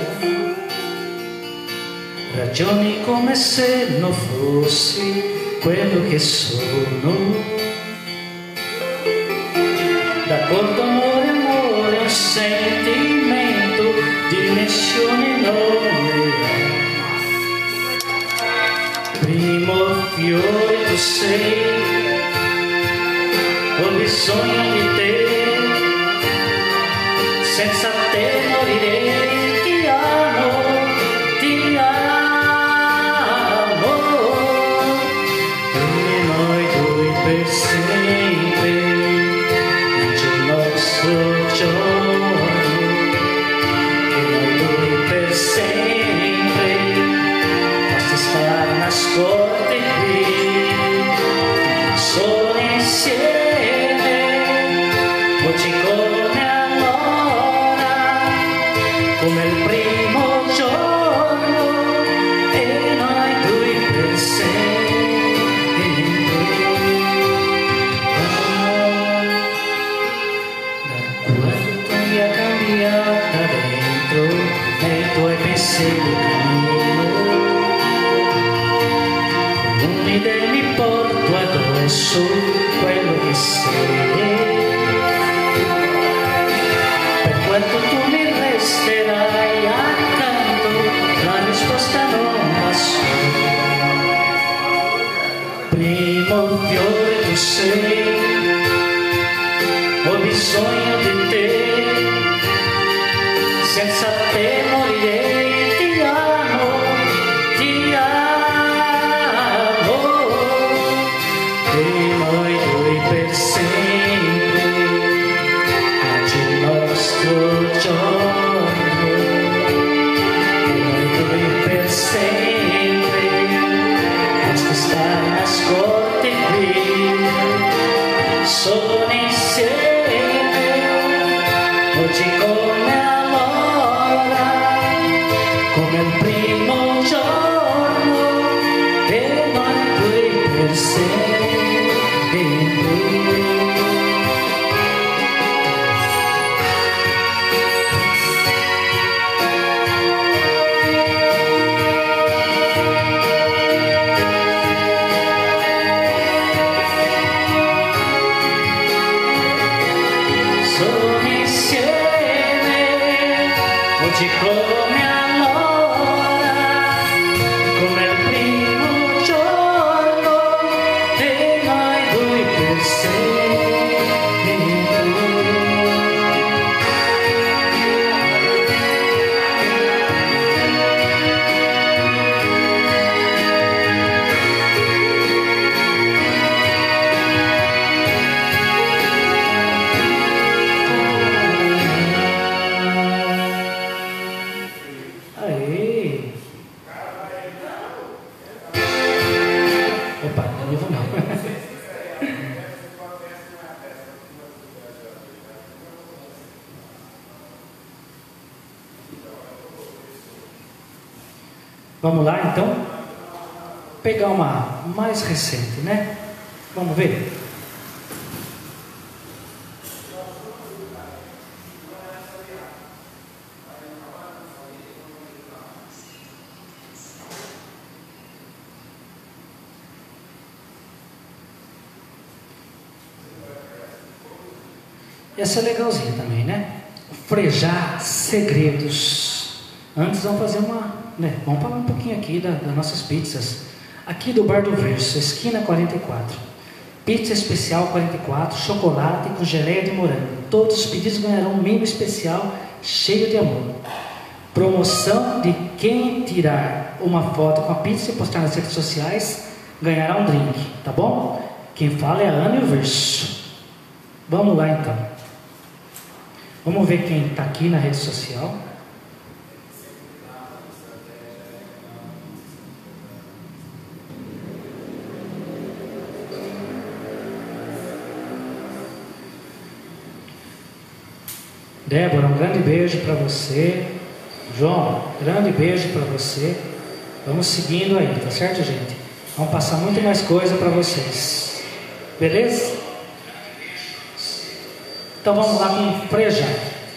ragioni come se non fossi quello che sono. D'accordo amore, amore, un sentimento, dimensioni non primo fiore tu sei, ho bisogno di te. Senza te morirei, ti amo, e noi due per sempre, c'è il nostro giorno, e noi due per sempre, basta star nascosti qui, solo insieme, oggi come come il primo giorno e noi due per sempre. Da quanto mi ha cambiata dentro nei tuoi pensieri cammino, con un'idea mi porto addosso quello che sei. Per quanto tu mi resterai accanto, la risposta non la so. Primo fiore tu sei, ho bisogno di te, senza te morirei, ti amo, e noi due per sempre, oggi il nostro giorno, e noi due per sempre, basta star nascosti qui, sono insieme, oggi come allora, come il primo giorno, e noi due per sempre. Oggi come allora, come il primo giorno, e noi due per sempre. Opa, eu vou não. Vamos lá então, pegar uma mais recente, né? Vamos ver. Essa é legalzinha também, né? Frejar segredos. Antes vamos fazer vamos falar um pouquinho aqui das nossas pizzas. Aqui do Bar do Verso, esquina 44. Pizza especial 44, chocolate com geleia de morango. Todos os pedidos ganharão um mimo especial cheio de amor. Promoção de quem tirar uma foto com a pizza e postar nas redes sociais ganhará um drink, tá bom? Quem fala é a Ana e o Verso. Vamos lá então. Vamos ver quem está aqui na rede social. Débora, um grande beijo para você. João, grande beijo para você. Vamos seguindo aí, tá certo, gente? Vamos passar muito mais coisa para vocês. Beleza? Então vamos lá com frejar.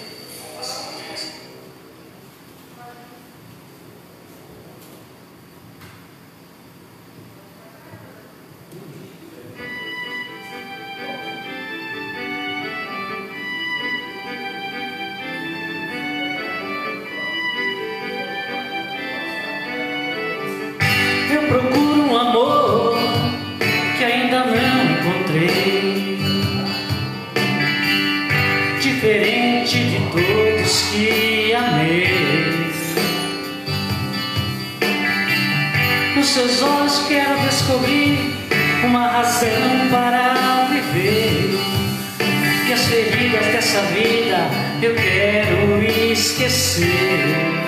Eu procuro um amor que ainda não encontrei, diferente de todos que amei. Nos seus olhos quero descobrir uma razão para viver, que as feridas dessa vida eu quero esquecer.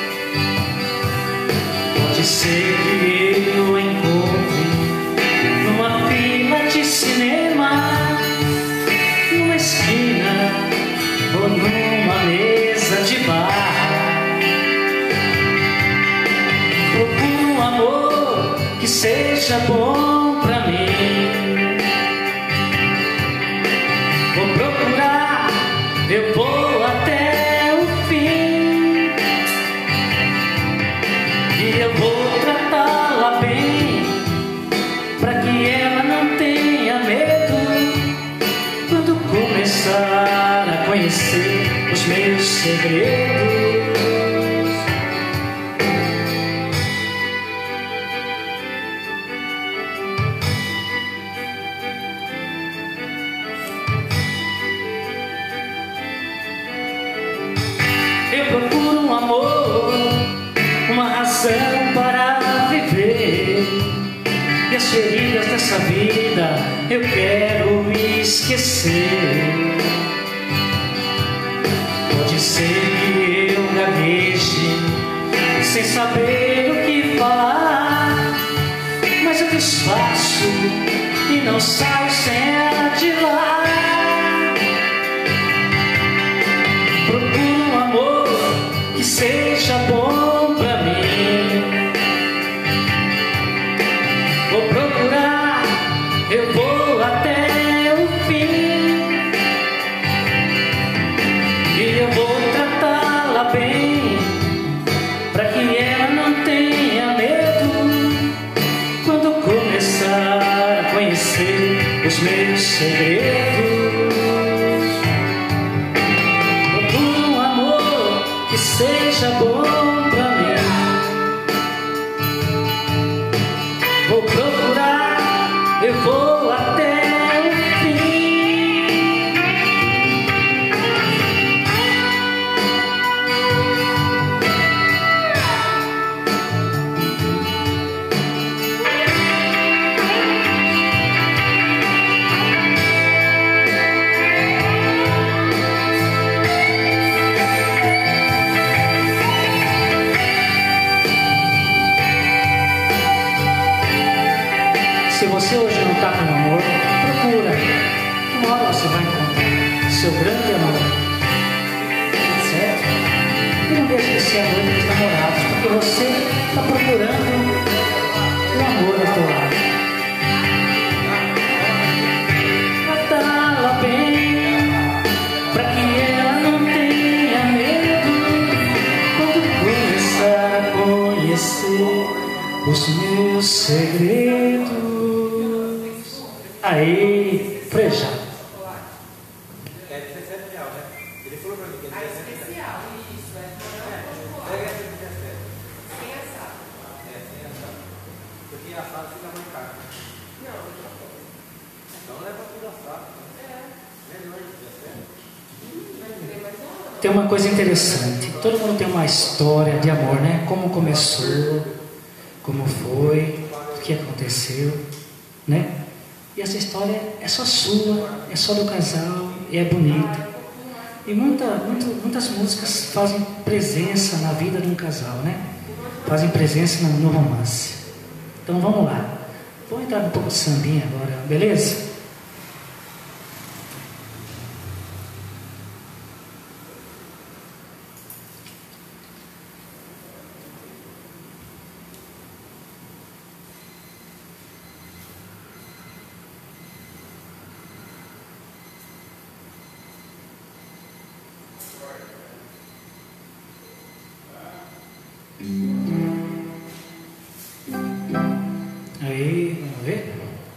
Pode ser que eu encontre numa fila de cinema, numa esquina ou numa mesa de bar. Procuro um amor que seja bom pra mim. Vou procurar, eu vou até o fim, e eu vou tratá-la bem, pra que ela não tenha medo quando começar a conhecer os meus segredos. Eu procuro um amor, uma razão para viver, e as feridas dessa vida eu quero esquecer. Pode ser que eu gagueje sem saber o que falar, mas eu disfarço e não saio sem ela de lá. Procuro um amor que seja bom pra mim. Vou procurar, eu vou até o fim, e eu vou tratá-la bem, pra que ela não tenha medo quando começar a conhecer os meus segredos. Procuro um amor que seja bom pra mim. Vou procurar, eu vou até o fim. Se você hoje não está com amor, procura, que uma hora você vai encontrar seu grande amor, certo? E não deixe de ser a noite dos namorados, porque você está procurando o amor ao teu lado. Tratá-la bem, para que ela não tenha medo quando começar a conhecer os meus segredos. Aí, frejar. tem uma coisa interessante. Todo mundo tem uma história de amor, né? Como começou, como foi, o que aconteceu, né? E essa história é só sua, é só do casal e é bonita. E muitas músicas fazem presença na vida de um casal, né? Fazem presença no romance. Então vamos lá. Vou entrar um pouco de sambinha agora, beleza? Aí, vamos ver.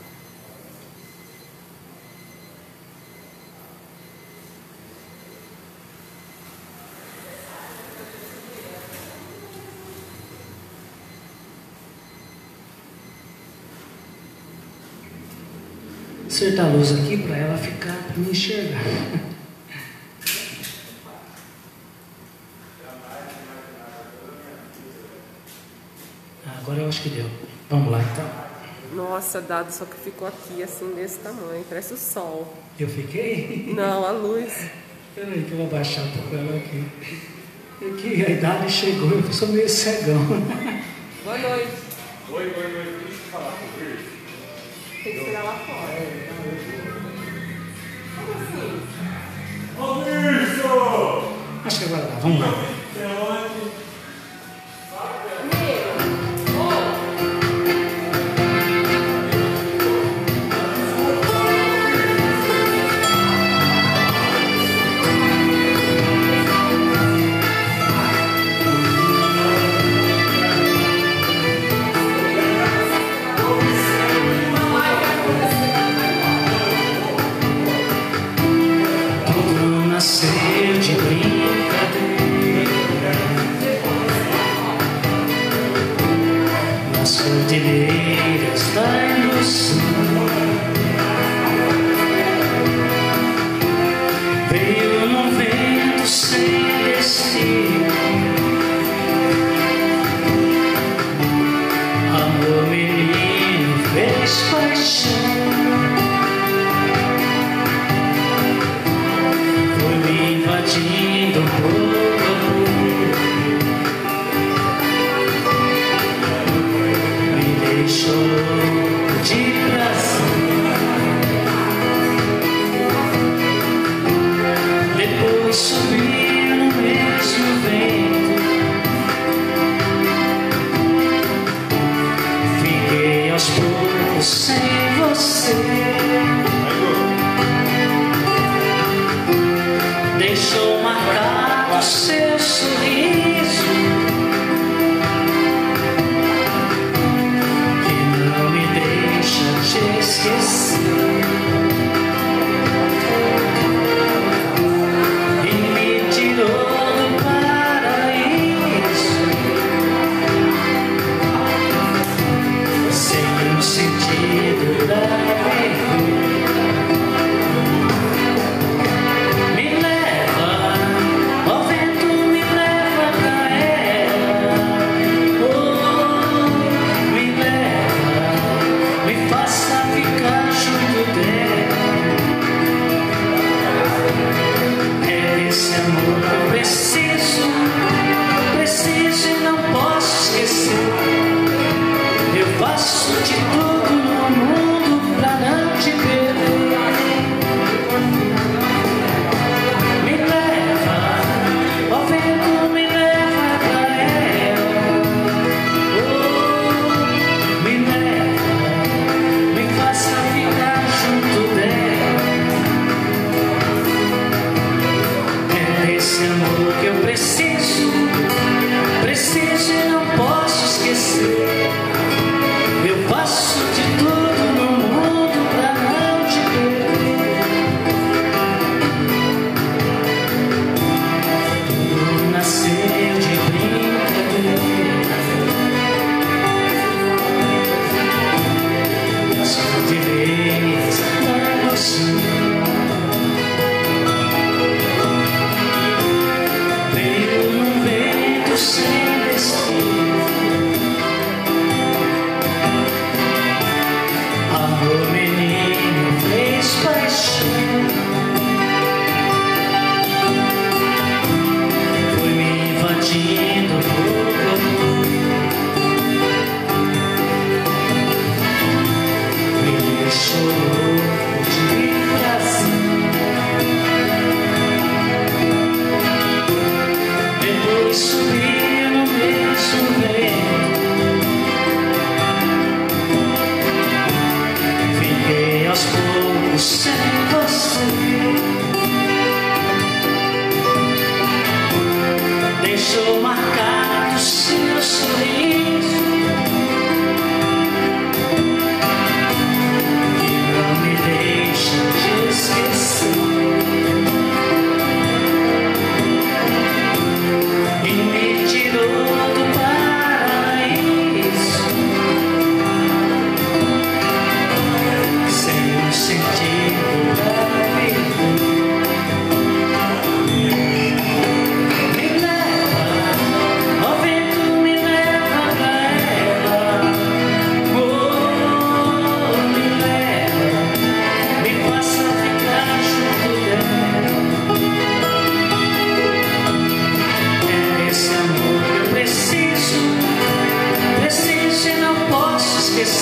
Acertar a luz aqui para ela ficar, para me enxergar. Agora eu acho que deu. Vamos lá então. Nossa, Dado, só que ficou aqui assim desse tamanho, parece o sol. Eu fiquei? Não, a luz. Peraí que eu vou abaixar um pouco ela aqui. Aqui a idade chegou, eu sou meio cegão. Boa noite. Oi, deixa eu falar com o Cris. Tem que esperar lá fora. Como assim? Ô, Cristo! Acho que agora dá, vamos lá. Tudo nasceu de brincadeira nas cordilheiras da ilusão. Veio num vento sem destino, amor menino fez paixão. Invadindo pouco a pouco, me deixou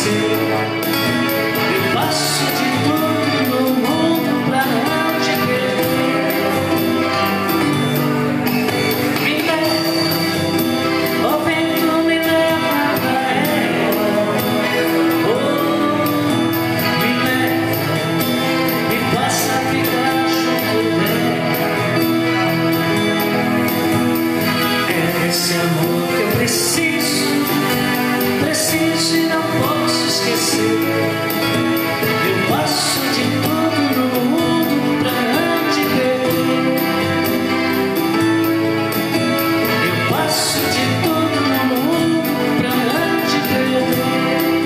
Eu faço de tudo no mundo pra não te perder. Me leva, o vento me leva pra ela. Oh, me leva, me faça ficar junto dela. É esse amor que eu preciso e não posso esquecer. Eu passo de tudo no mundo pra não te perder. Eu passo de tudo no mundo pra não te perder.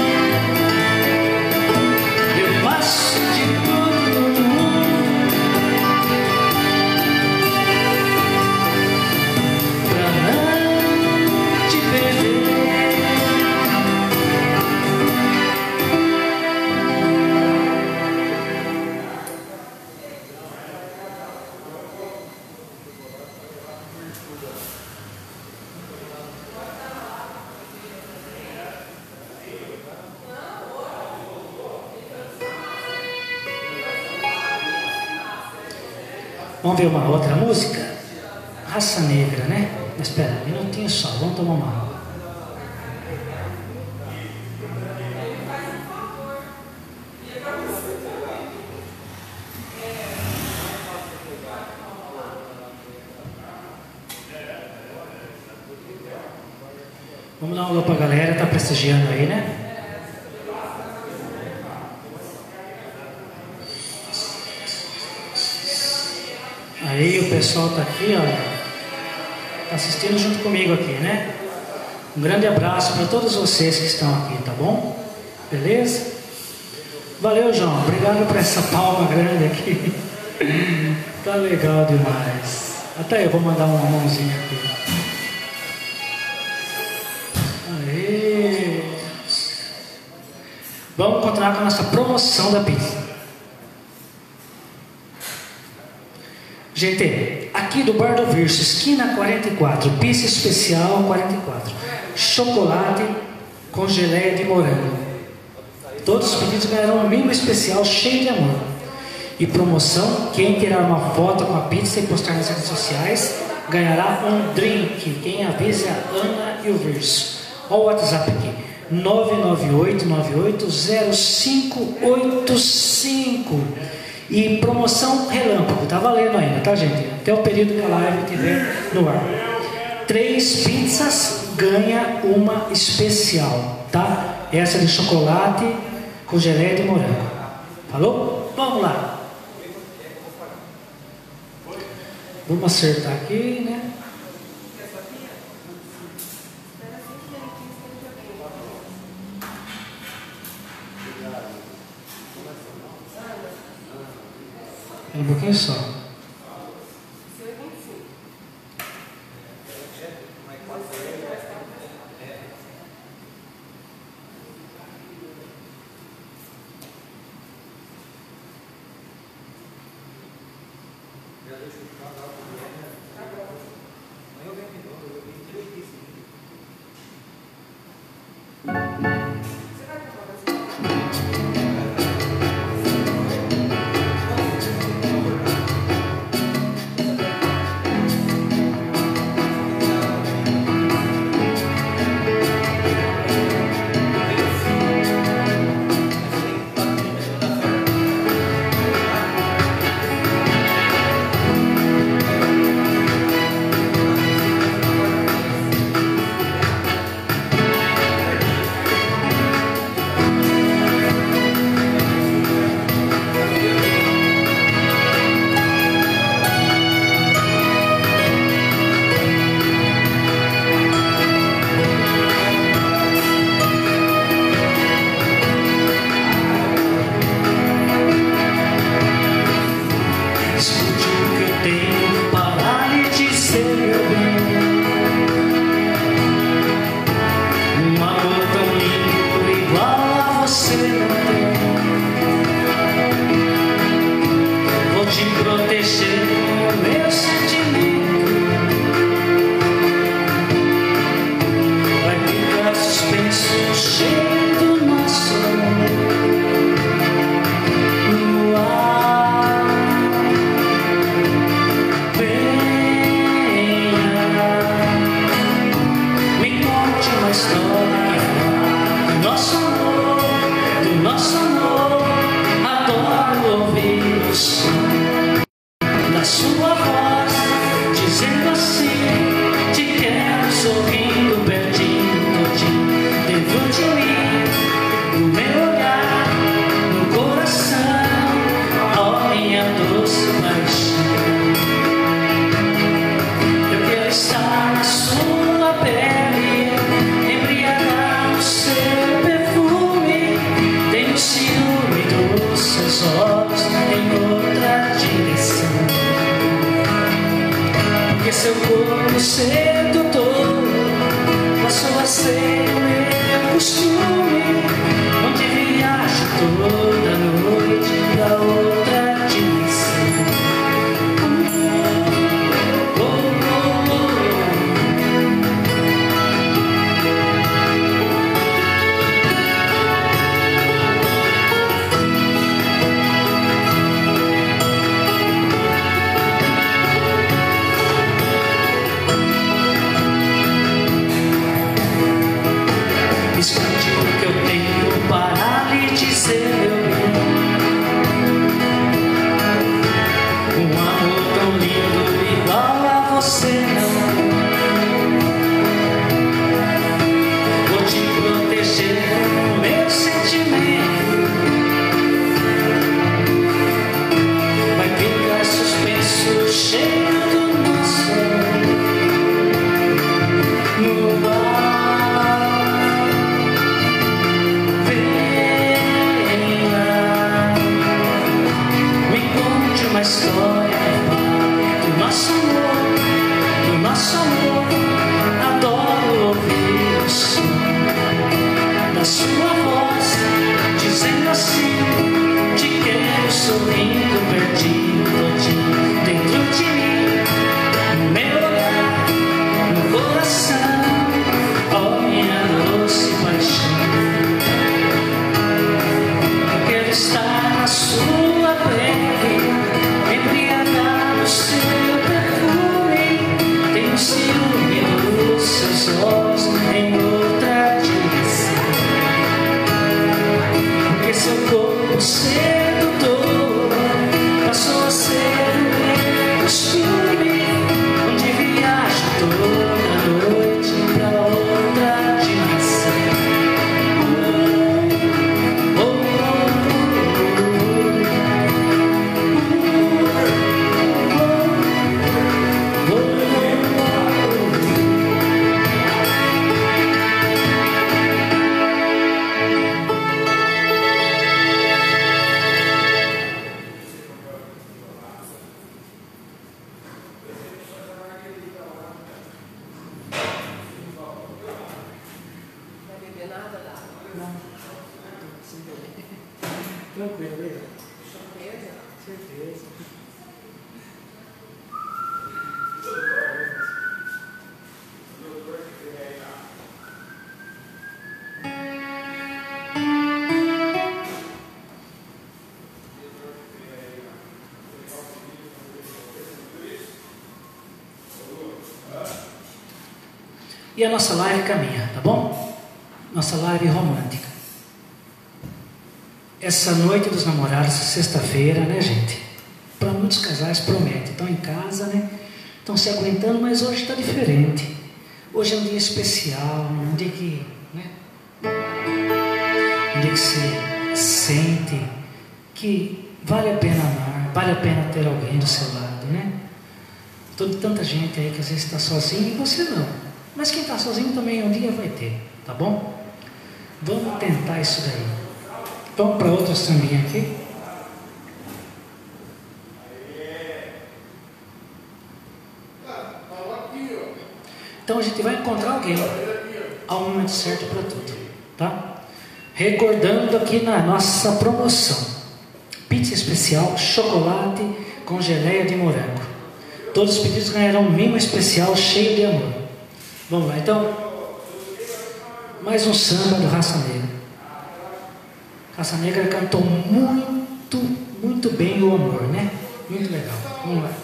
Eu passo de tudo no mundo pra não te perder. Vamos ver uma outra música? Raça Negra, né? Mas espera, um minutinho só, vamos tomar uma água. Vamos dar um alô pra galera, tá prestigiando aí, né? Aí o pessoal tá aqui, ó, tá assistindo junto comigo aqui, né? Um grande abraço para todos vocês que estão aqui, tá bom? Beleza? Valeu, João. Obrigado por essa palma grande aqui. Tá legal demais. Até eu vou mandar uma mãozinha aqui. Aê. Vamos continuar com a nossa promoção da pizza. GT, aqui do Bar do Virso, esquina 44, pizza especial 44, chocolate com geleia de morango. Todos os pedidos ganharão um mimo especial cheio de amor. E promoção, quem tirar uma foto com a pizza e postar nas redes sociais, ganhará um drink. Quem avisa é a Ana e o Virso. Olha o WhatsApp aqui, 998980585. E promoção relâmpago, tá valendo ainda, tá, gente? Até o período que a live estiver no ar. 3 pizzas ganha uma especial, tá? Essa de chocolate com geleia de morango. Falou? Vamos lá. Vamos acertar aqui, né? Um pouquinho só. sua voz, dizendo assim: te quero sorrindo, pertinho, todinho, dentro de mim, no meu olhar, no coração, ó minha doce paixão. Eu quero estar na sua pele, embriagar no seu perfume, tenho ciúme dos seus olhos em outra direção, porque seu corpo sedutor passou a ser o meu costume, onde viajo toda noite pra outra dimensão. Não vai beber nada d'água. Tranquilo, Leila. Certeza? Certeza. E a nossa live caminha, tá bom? Nossa live romântica. Essa noite dos namorados, sexta-feira, né, gente? Para muitos casais promete. Estão em casa, né? Estão se aguentando, mas hoje está diferente. Hoje é um dia especial, um dia que, né? Um dia que você sente que vale a pena amar, vale a pena ter alguém do seu lado, né? Tanta gente aí que às vezes está sozinho e você não. Mas quem está sozinho também um dia vai ter, tá bom? Vamos tentar isso daí. Vamos para outra sambinha aqui. Então a gente vai encontrar alguém ao momento certo para tudo, tá? Recordando aqui na nossa promoção: pizza especial, chocolate com geleia de morango. Todos os pedidos ganharão um mimo especial cheio de amor. Vamos lá, então. Mais um samba do Raça Negra. Raça Negra cantou muito bem o amor, né? Muito legal. Vamos lá.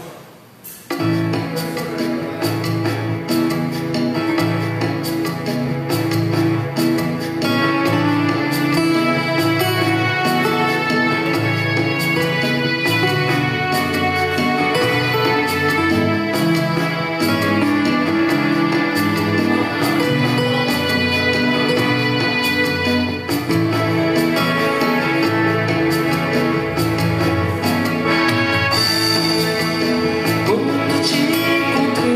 Quando te encontrei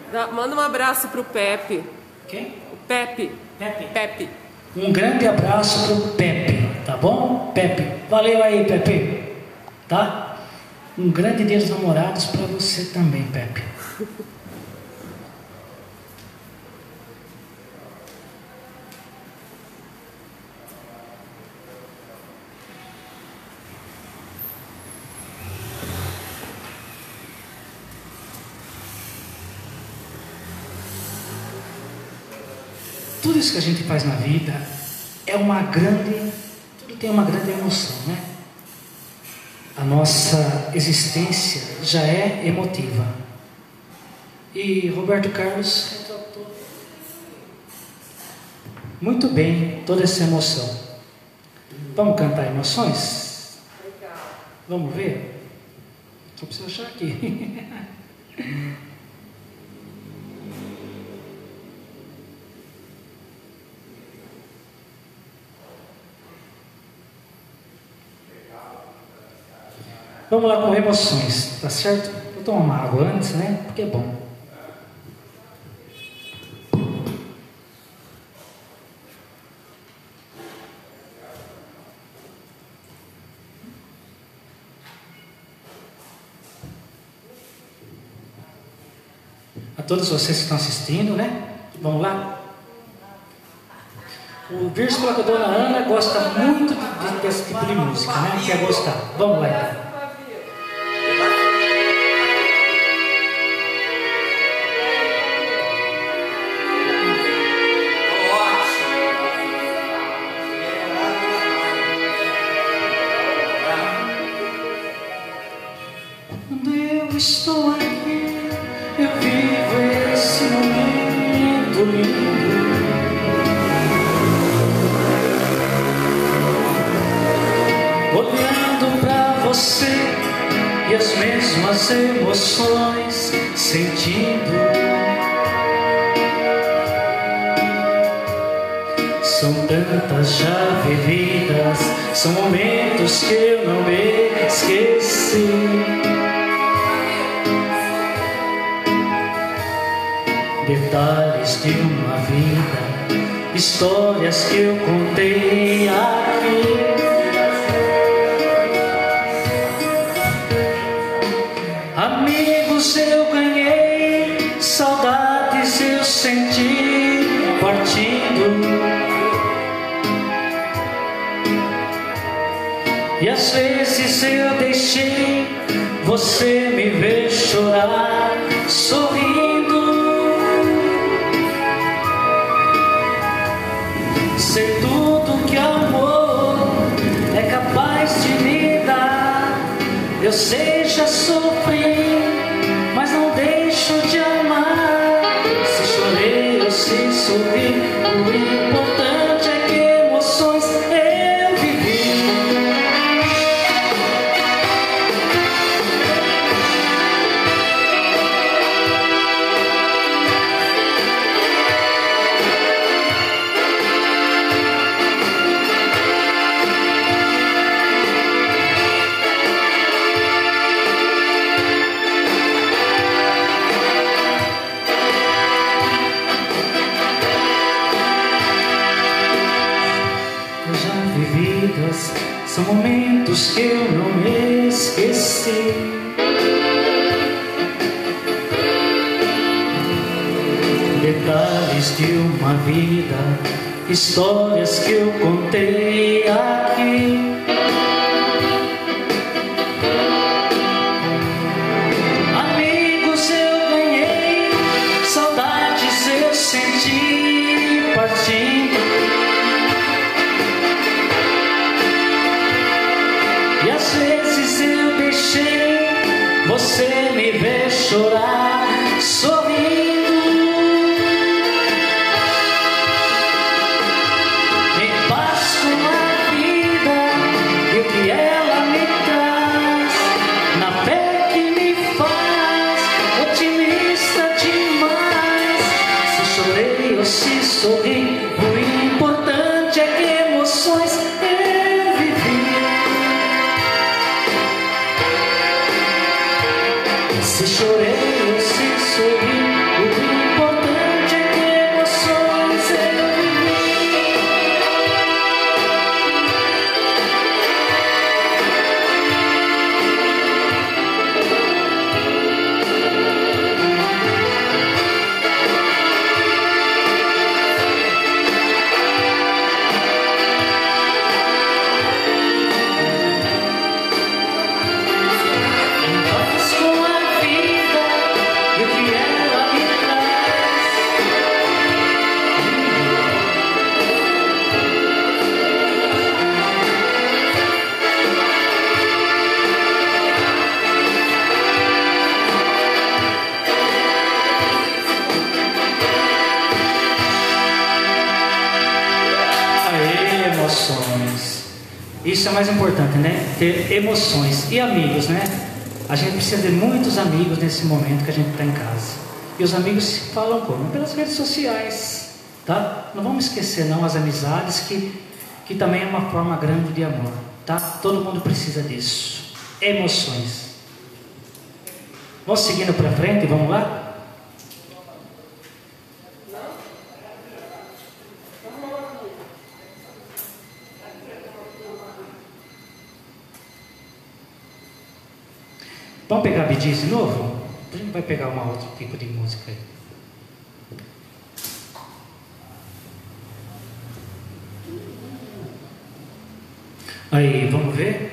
Manda um abraço pro Pepe. Quem? O Pepe. Pepe. Um grande abraço pro Pepe, tá bom? Pepe. Valeu aí, Pepe. Tá? Um grande dia dos namorados para você também, Pepe. Tudo isso que a gente faz na vida tudo tem uma grande emoção, né? A nossa existência já é emotiva. E Roberto Carlos retratou muito bem toda essa emoção. Vamos cantar emoções? Legal. Vamos ver? Só preciso achar aqui. Vamos lá com emoções, tá certo? Vou tomar uma água antes, né? Porque é bom. A todos vocês que estão assistindo, né? Vamos lá? O Vírgula com a dona Ana gosta muito desse tipo de música, né? Quer gostar. Vamos lá então. Quando eu estou aqui, eu vivo esse momento lindo. Olhando pra você e as mesmas emoções sentindo. São tantas já vividas, são momentos que eu não me esqueci. Detalhes de uma vida, histórias que eu contei aqui. Amigos eu ganhei, saudades eu senti partindo. E às vezes eu deixei você me ver chorar, sorrindo. Sei tudo que amor é capaz de me dar. Eu sei, já sofri, mas não deixo de amar. Se chorei ou se sorri, o importante é que emoções eu vivi. São momentos que eu não esqueci. Detalhes de uma vida, histórias que eu contei aqui. Amigos eu ganhei, saudades eu senti partindo. E às vezes eu deixei você me ver chorar, sorrindo. Em paz com a vida e o que ela me traz, na fé que me faz otimista demais. Se chorei ou se sorri, o importante é que emoções eu vivi. Se chorei ou se sorri, Isso é mais importante, né? Ter emoções e amigos, né? A gente precisa de muitos amigos nesse momento que a gente está em casa. E os amigos se falam como? Pelas redes sociais, tá? Não vamos esquecer não as amizades que também é uma forma grande de amor, tá? Todo mundo precisa disso. Emoções. Vamos seguindo para frente, vamos lá? Vamos pegar Bee Gees de novo? A gente vai pegar um outro tipo de música aí. Aí, vamos ver?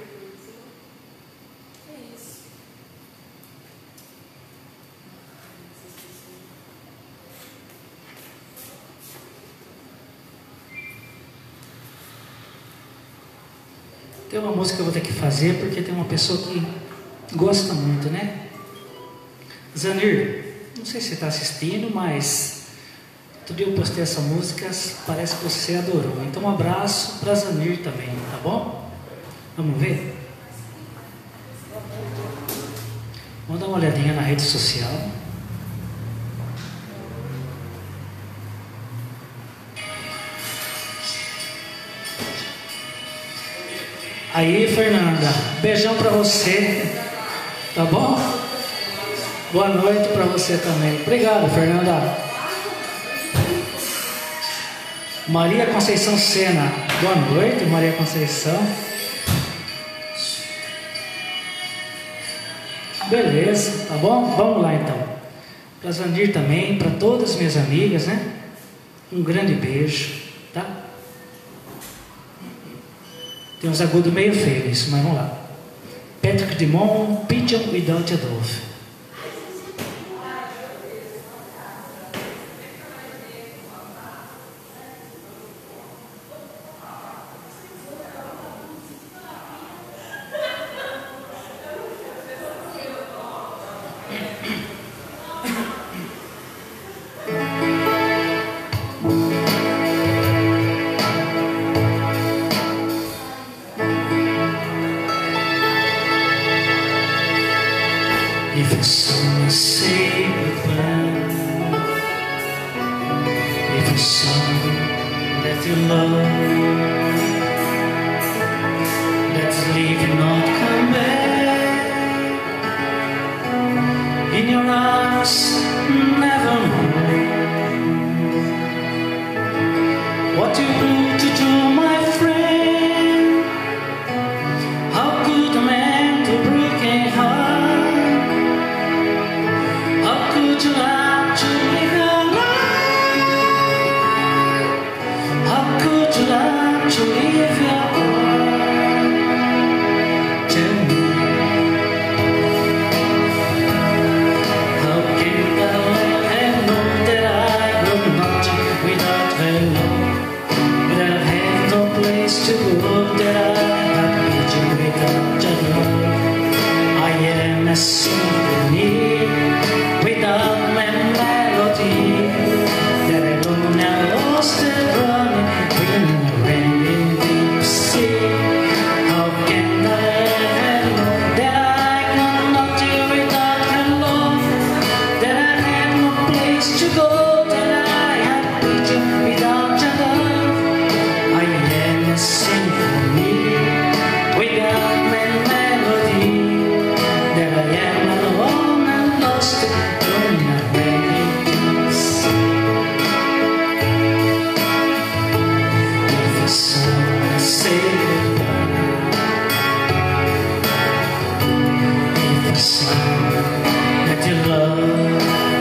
É isso. Tem uma música que eu vou ter que fazer porque tem uma pessoa que gosta muito, né? Zanir, não sei se você está assistindo, mas outro dia eu postei essa música, parece que você adorou. Então um abraço para Zanir também, tá bom? Vamos ver? Vamos dar uma olhadinha na rede social. Aí, Fernanda, beijão para você, tá bom? Boa noite para você também. Obrigado, Fernanda. Maria Conceição Sena, boa noite, Maria Conceição. Beleza, tá bom? Vamos lá então. Para Zandir também, para todas as minhas amigas, né? Um grande beijo, tá? Tem uns agudos meio feios, mas vamos lá. Patrick Dumont, Pigeon Without a Dove. If it's some secret plan, if it's some that you love, let's leave you not come back. In your arms, nevermore. What you do, my friend? How could a man to break a heart? Would you like to live your life? How could you like to live your life? Tell me, how can I have known that I would not without her love? That I have no place to go, that I have you without your love. I am a souvenir without my melody, that I don't know lost and running in the rain deep sea. How can I have known that I could not do without her love? That I have no place to go, that I have picture without your love. I am a symphony without my melody, that I am alone and lost. That you love,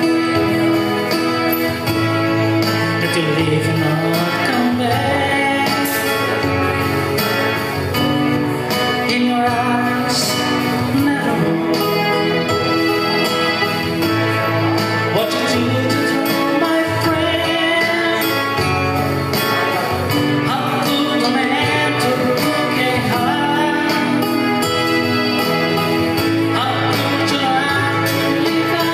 that you leave and not come back. In your arms, nevermore. What you do, my friend? How could a man to break a heart? How could you like to live a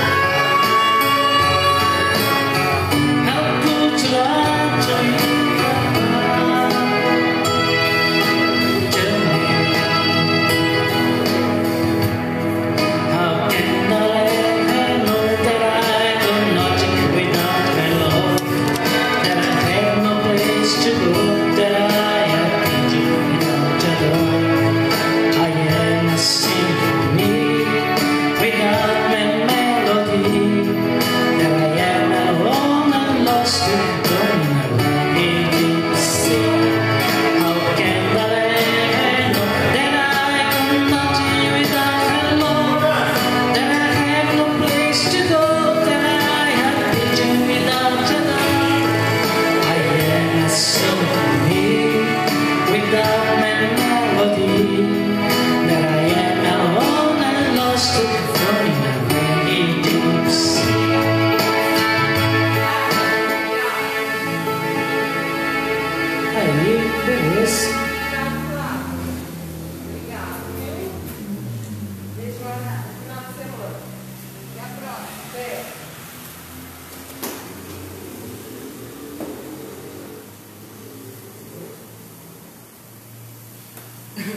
life? How could you like to live a life? Tell me,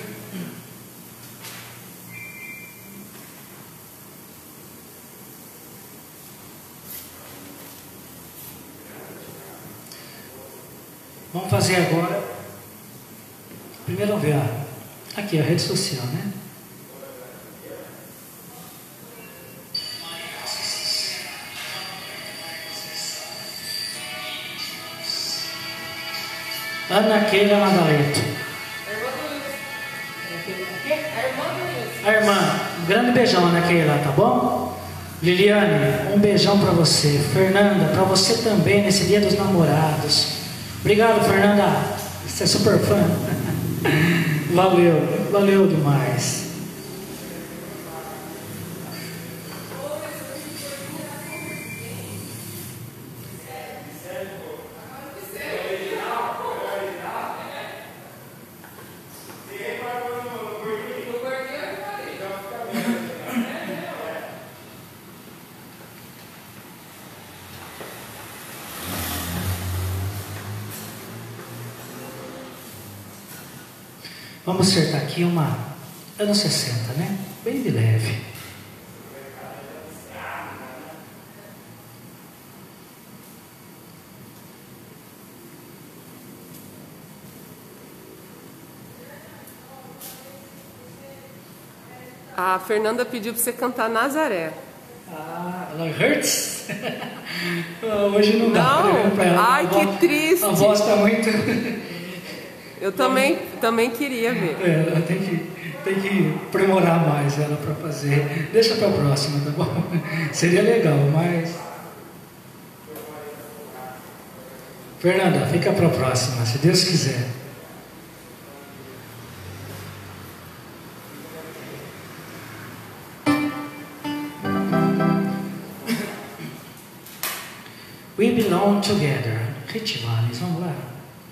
Vamos fazer agora. Primeiro vamos ver aqui a rede social, né? Ana Keila Madaleto. A irmã, um grande beijão, Ana Keila, tá bom? Liliane, um beijão para você. Fernanda, para você também nesse Dia dos Namorados. Obrigado, Fernanda. Você é super fã. Valeu, valeu demais. Vamos acertar aqui uma anos 60, né? Bem de leve. A Fernanda pediu para você cantar Nazaré. Ela hurts? Hoje não dá. Não? Ai, que triste. A voz está muito... Eu também queria ver. Ela tem que aprimorar mais ela para fazer. Deixa para a próxima, tá bom? Seria legal, mas... Fernanda, fica para a próxima, se Deus quiser. We belong together. Ritmanes, vamos lá.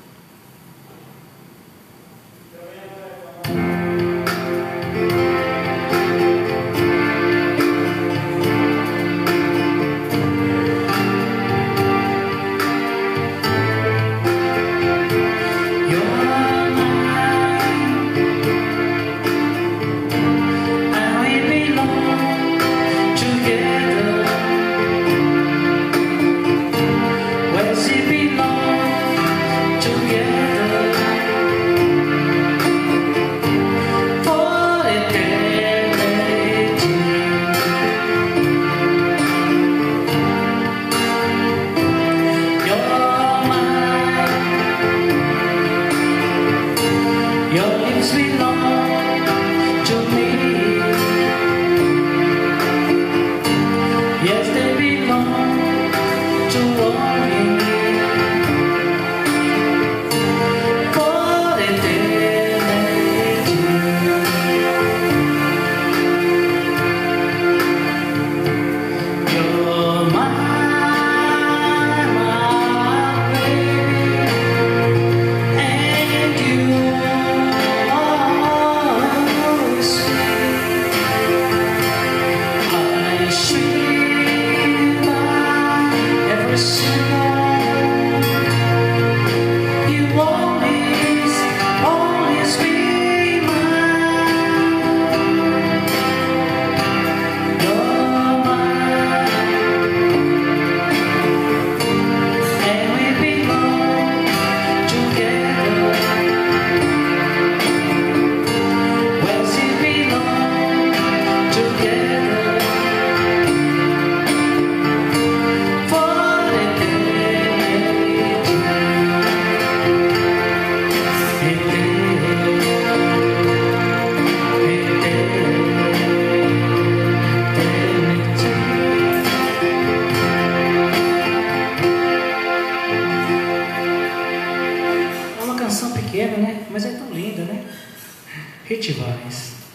Ritmanes.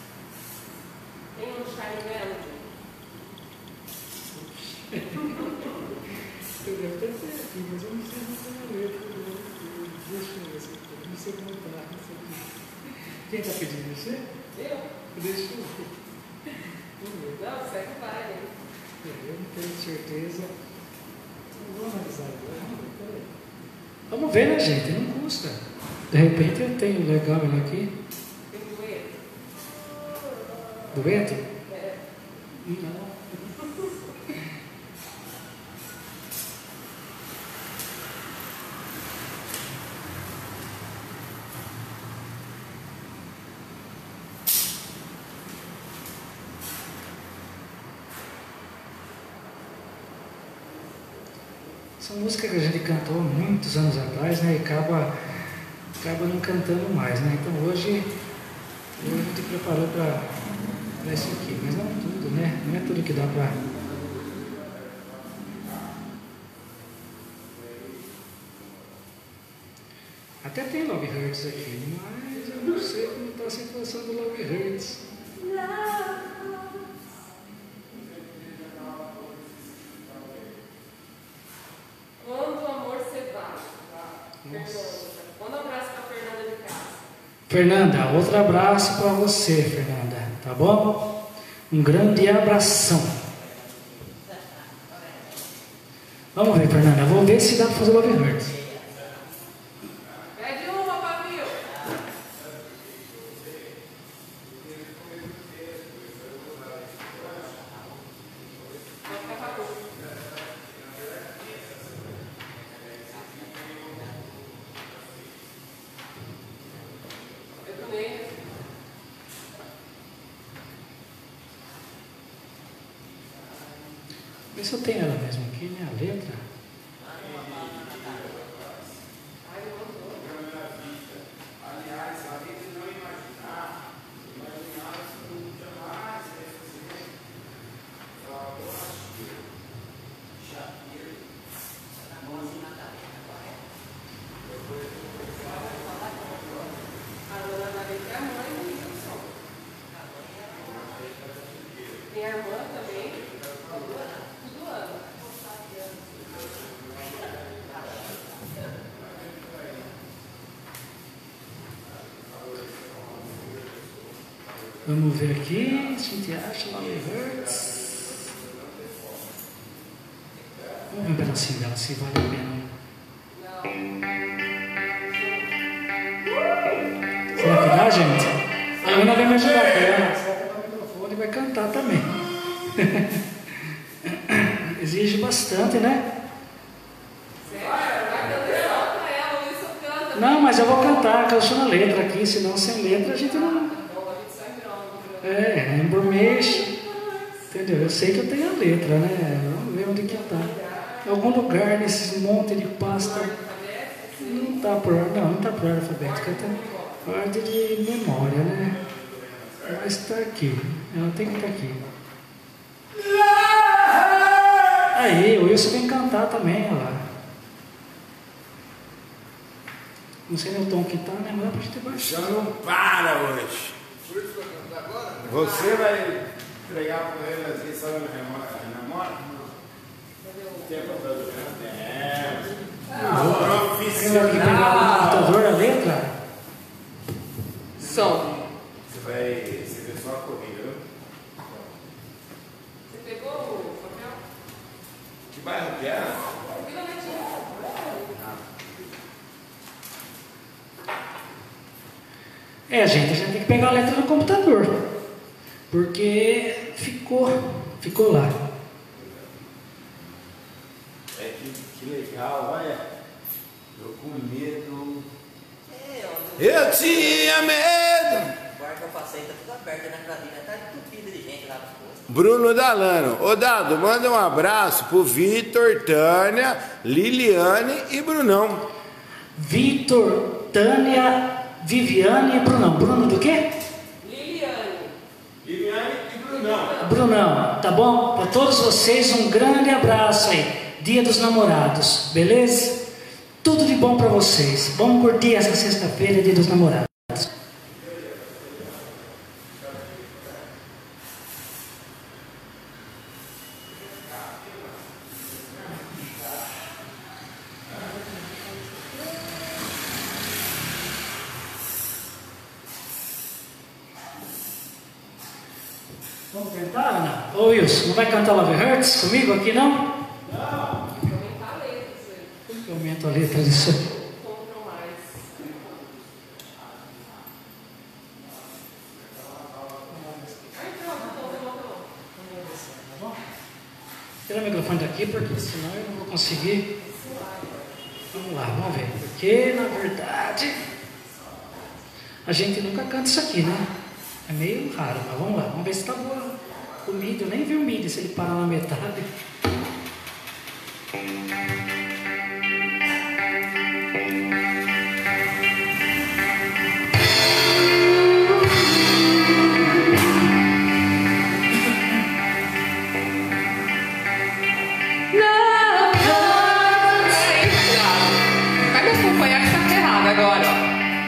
Tem um Shine Melody. Eu devo ter aqui, mas eu não sei se é letra. Deixa eu ver se eu não sei como tá. Quem está pedindo você? Eu. Deixa eu ver. Não, segue o baile. Eu não tenho certeza. Não vou analisar agora. Vamos ver, né, gente? Não custa. De repente eu tenho legal ela aqui. Tem dueto. Dueto? É. Não. Essa música que a gente cantou há muitos anos atrás, né? E acaba não cantando mais, né? Então hoje a gente preparou para isso aqui, mas não tudo, né? Não é tudo que dá para. Até tem Love Hurts aqui, mas eu não sei como está a situação do Love Hurts. Quando o amor se vai. Manda um abraço para Fernanda de casa. Fernanda, outro abraço para você, Fernanda, tá bom? Um grande abração. Vamos ver, Fernanda, vou ver se dá para fazer Love Hurts. Pede uma, Fabio. Vai ficar com a boca. Eu também. Vê se eu tenho ela mesmo aqui, né? A letra. A dona Maria é a mãe do Wilson. Tem a irmã também. Tudo ano. Vamos ver aqui, se a gente acha Love Hurts. Vamos ver um pedacinho dela, se vale a pena. Será que dá, gente? A Ana vai me ajudar aqui. Ela vai pegar o microfone e vai cantar também. Exige bastante, né? Não, mas eu vou cantar, canção na letra aqui, senão sem letra a gente não. É, embromeixo. Entendeu? Eu sei que eu tenho a letra, né? Vamos ver onde que tá. Em algum lugar nesses monte de pasta. Não tá por ordem alfabética, tá por ordem de memória, né? Mas tá aqui. Ela tem que estar aqui. Aí, o Wilson vem cantar também, olha lá. Não sei nem o tom que tá, né? Mas dá pra gente baixar. Já não para hoje. Você vai entregar para ele assim, sabe, namora? Tem computador? É. Tem que pegar no computador a letra? Som. Você vê só a corrida, viu? Você pegou o papel? Que bairro que é? Vila Netinho. É, gente, a gente tem que pegar a letra no computador. Porque ficou lá. É que legal, olha. Eu com medo. Eu tinha medo. O bar que eu passei tá tudo aberto na cabine, tá entupido de gente lá nos postos. Bruno Dalano. Ô Dado, manda um abraço pro Vitor, Tânia, Liliane e Brunão. Vitor, Tânia, Viviane e Brunão. Bruno do quê? Liliane. Liliane e Brunão. Brunão, tá bom? Para todos vocês, um grande abraço aí. Dia dos Namorados, beleza? Tudo de bom para vocês. Vamos curtir essa sexta-feira, Dia dos Namorados. Vamos cantar, Ana? Ô Wilson, não vai cantar Love Hurts comigo aqui, não? Aumentar a letra, isso aí. Como que eu aumento a letra disso aí? Compram mais. Ah, então, tirar o microfone daqui, porque senão eu não vou conseguir. Vamos lá, vamos ver. Porque, na verdade, a gente nunca canta isso aqui, né? É meio raro, mas vamos lá. Vamos ver se tá boa o MIDI. Eu nem vi o MIDI, se ele parar na metade. Vai me acompanhar que tá ferrado agora, ó.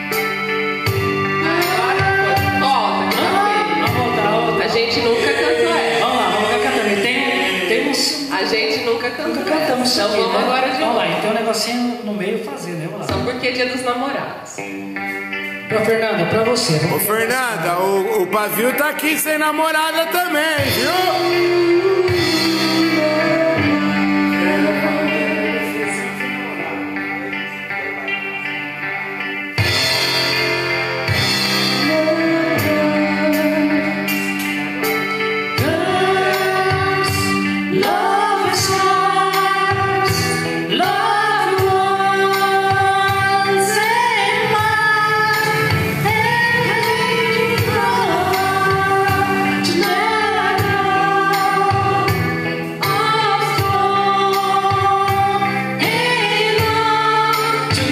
A gente nunca cantou essa. Vamos lá, vamos cantar. Tem uns. A gente nunca cantou Nunca cantamos essa. isso aqui, Então vamos né? agora de Vamos novo. lá, e tem um negocinho no meio fazer, né? Vamos lá. Só porque é dia dos namorados. Pra Fernanda, pra você. Ô Fernanda, o pavio tá aqui sem namorada também, viu? Love is ours, love ones and mine, and to let go of fall and on to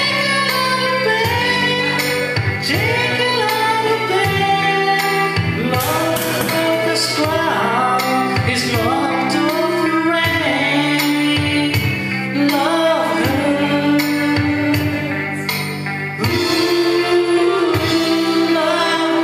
take a bed, love the squall is locked of rain, love hurts, love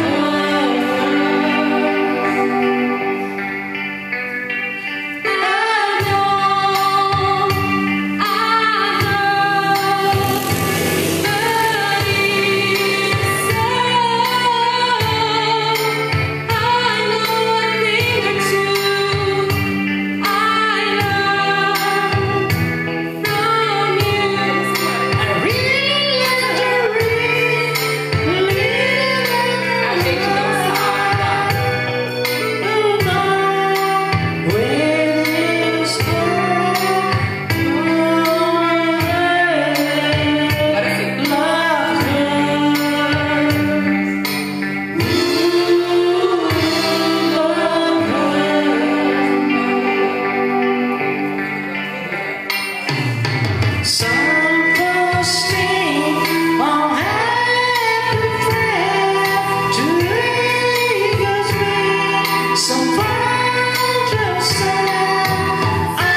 A gente não sabe, tá? Agora sim. Some posting on happy friend to leave us be. Some find yourself. I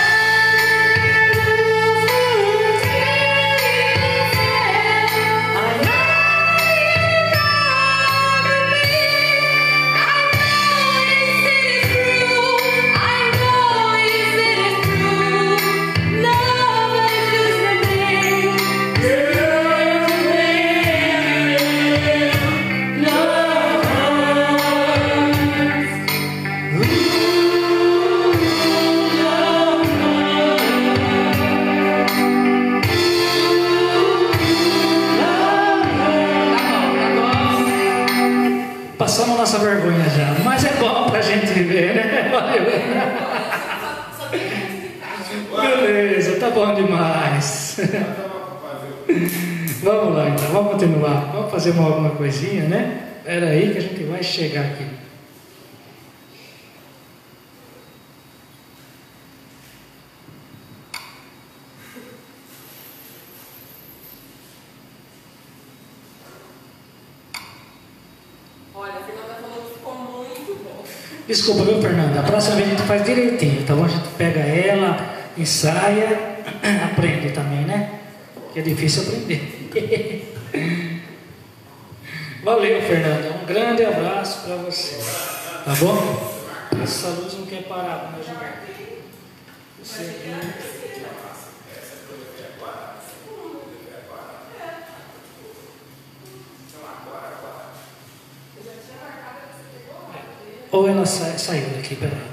Passamos nossa vergonha já, mas é bom pra gente ver, né? Valeu. Beleza, tá bom demais. Vamos lá então, vamos continuar. Vamos fazer alguma coisinha, né? Espera aí que a gente vai chegar aqui. Olha, a Fernanda falou que ficou muito bom. Desculpa, viu, Fernanda? A próxima vez a gente faz direitinho, tá bom? A gente pega ela, ensaia, aprende também, né? Que é difícil aprender. Valeu, Fernanda. Um grande abraço para você. Tá bom? Essa luz não quer parar, meu Gilberto. Você aqui. Ou ela saiu daqui, peraí.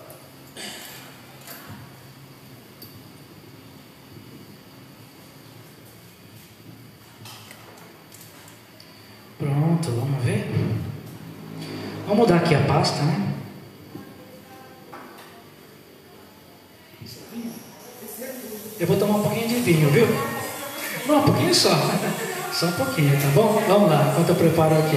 Pronto, vamos ver. Vamos mudar aqui a pasta, né? Eu vou tomar um pouquinho de vinho, viu? Não, um pouquinho só. Só um pouquinho, tá bom? Vamos lá, enquanto eu preparo aqui.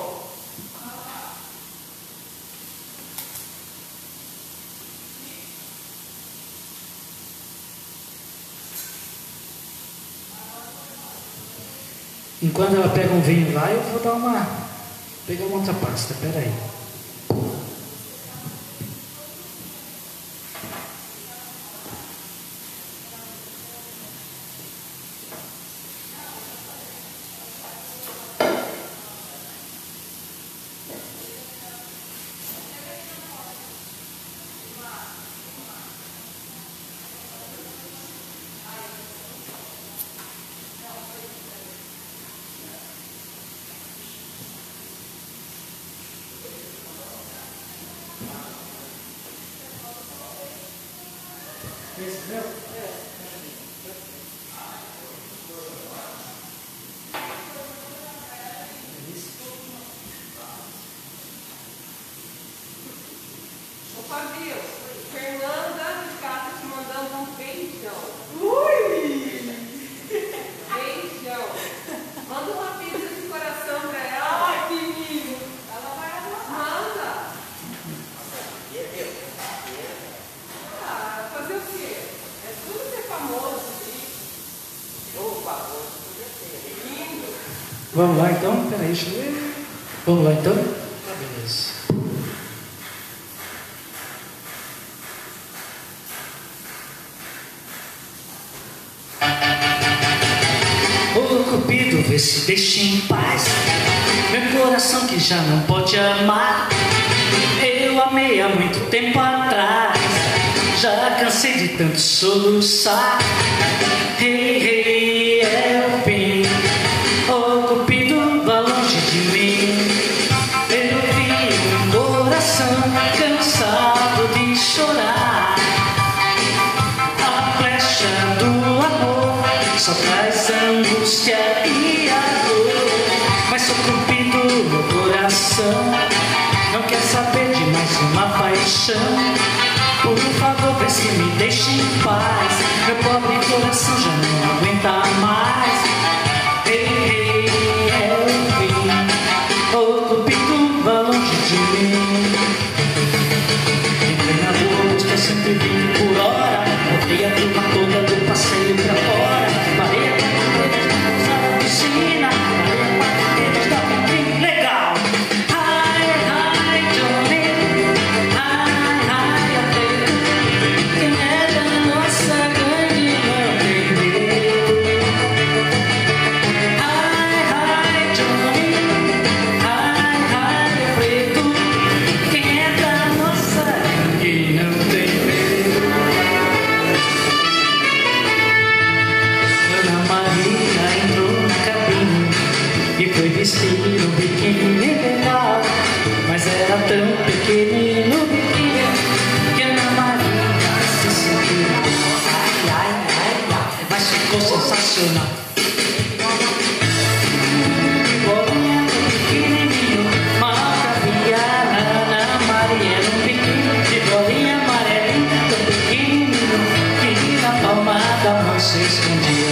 Enquanto ela pega um vinho lá, eu vou pegar uma outra pasta, peraí. Esse meu? Ô Fabio, Fernanda de casa te mandando um beijão. Ui! Beijão. Manda uma pizza de coração pra ela. Ai, que lindo. Ela vai adorar. Manda. Ah, fazer o quê? É tudo ser famoso, lindo. Vamos lá então? Peraí, deixa eu ver. Vamos lá então? Tá, beleza. Ô Cupido, vê se deixa em paz meu coração que já não pode amar. Eu amei há muito tempo atrás, já cansei de tanto soluçar. Hey, hey, é o fim. Ô Cupido, vá longe de mim. Eu vi um coração cansado de chorar. A flecha do amor só traz angústia e a dor. Mas sou Cupido, meu coração não quer saber de mais uma paixão. Por favor, vê se me deixa em paz. Meu pobre coração já não aguenta mais. Ei, ei, é o fim. Ô Cupido, vá longe de mim. Em plena rua, estou sempre 20 por hora. Botei a turma toda do passeio pra fora. Parei a quarta usar a piscina. Parei a quarta da vitrine. Legal! Hi, hi, Johnny. Hi, hi, até. Quem é da nossa gangue não tem medo. Hi, hi, Johnny. Hi, hi, preto. Quem é da nossa gangue não tem medo. Ana Maria entrou na cabine e foi vestir um biquíni legal, mas era tão pequenino o biquíni que Ana Maria se sentiu. Ai, ai, ai, ai, mas ficou sensacional. Bolinha tão pequenininho, mal cabia na Ana Maria. Era um biquíni de bolinha amarelinha tão pequenininho que na palma da mão se escondia.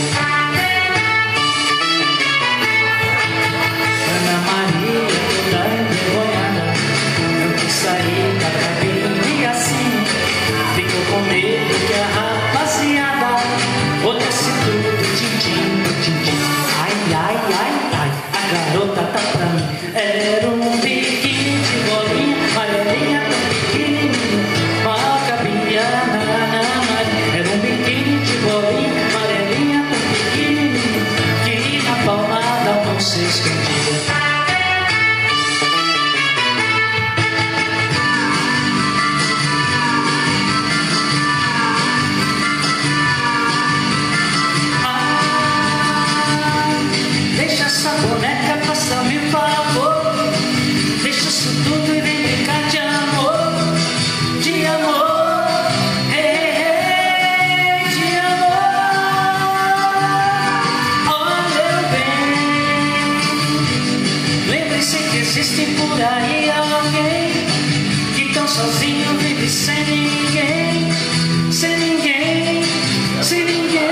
Ana Maria, toda envergonhada, não quis sair da cabine assim. Ficou com medo que a rapaziada olhasse tudo, tintim, tintim. Ai, ai, ai, ai, a garota tá pra mim. Era um biquíni de bolinha amarelinha tão pequenininho, mal cabia na Ana Maria. Era um biquíni de bolinha amarelinha tão pequenininho que na palma da mão se escondia. Deixa essa boneca passar, me favor. Deixa isso tudo e vem brincar de amor. De amor. Hey, hey, de amor. Oh, meu bem. Lembre-se que existe por aí alguém que tão sozinho vive sem ninguém. Sem ninguém. Sem ninguém.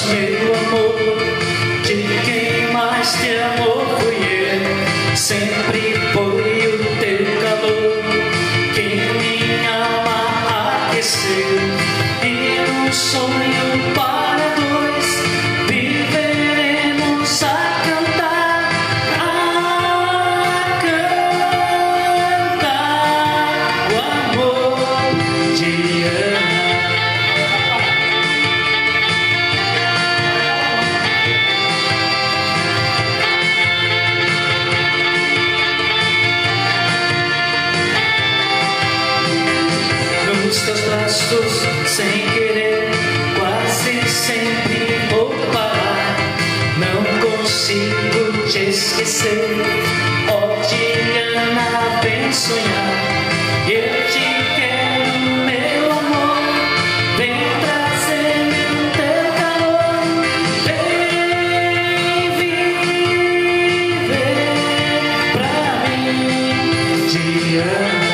meu amor, de quem mais te amou fui eu. Sempre foi o teu calor que minha alma aqueceu. E num sonho para dois viveremos a cantar, o amor de Ana. Nos teus braços, sem querer, quase sempre vou parar. Não consigo te esquecer. Oh, Diana, vem sonhar. Eu te quero, meu amor. Vem trazer-me o teu calor. Vem viver pra mim, Diana.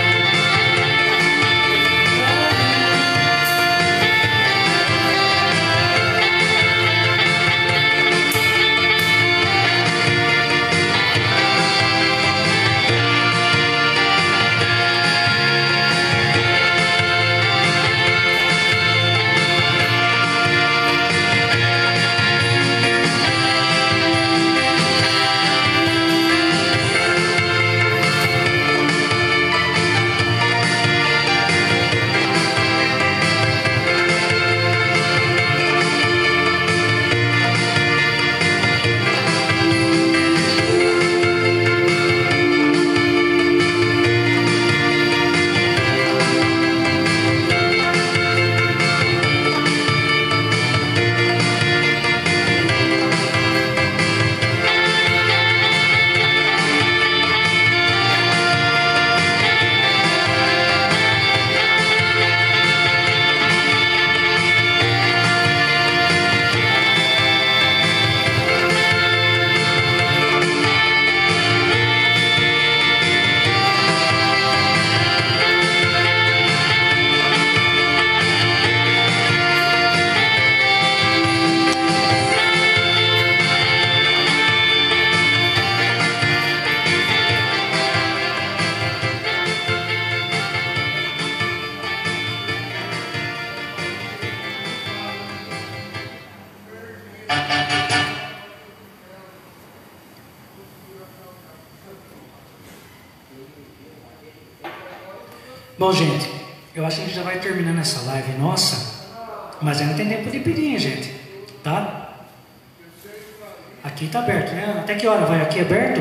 Bom, gente, eu acho que a gente já vai terminando essa live nossa, mas ainda tem tempo de pedir, hein, gente? Tá? Aqui tá aberto, né? Até que hora vai aqui aberto?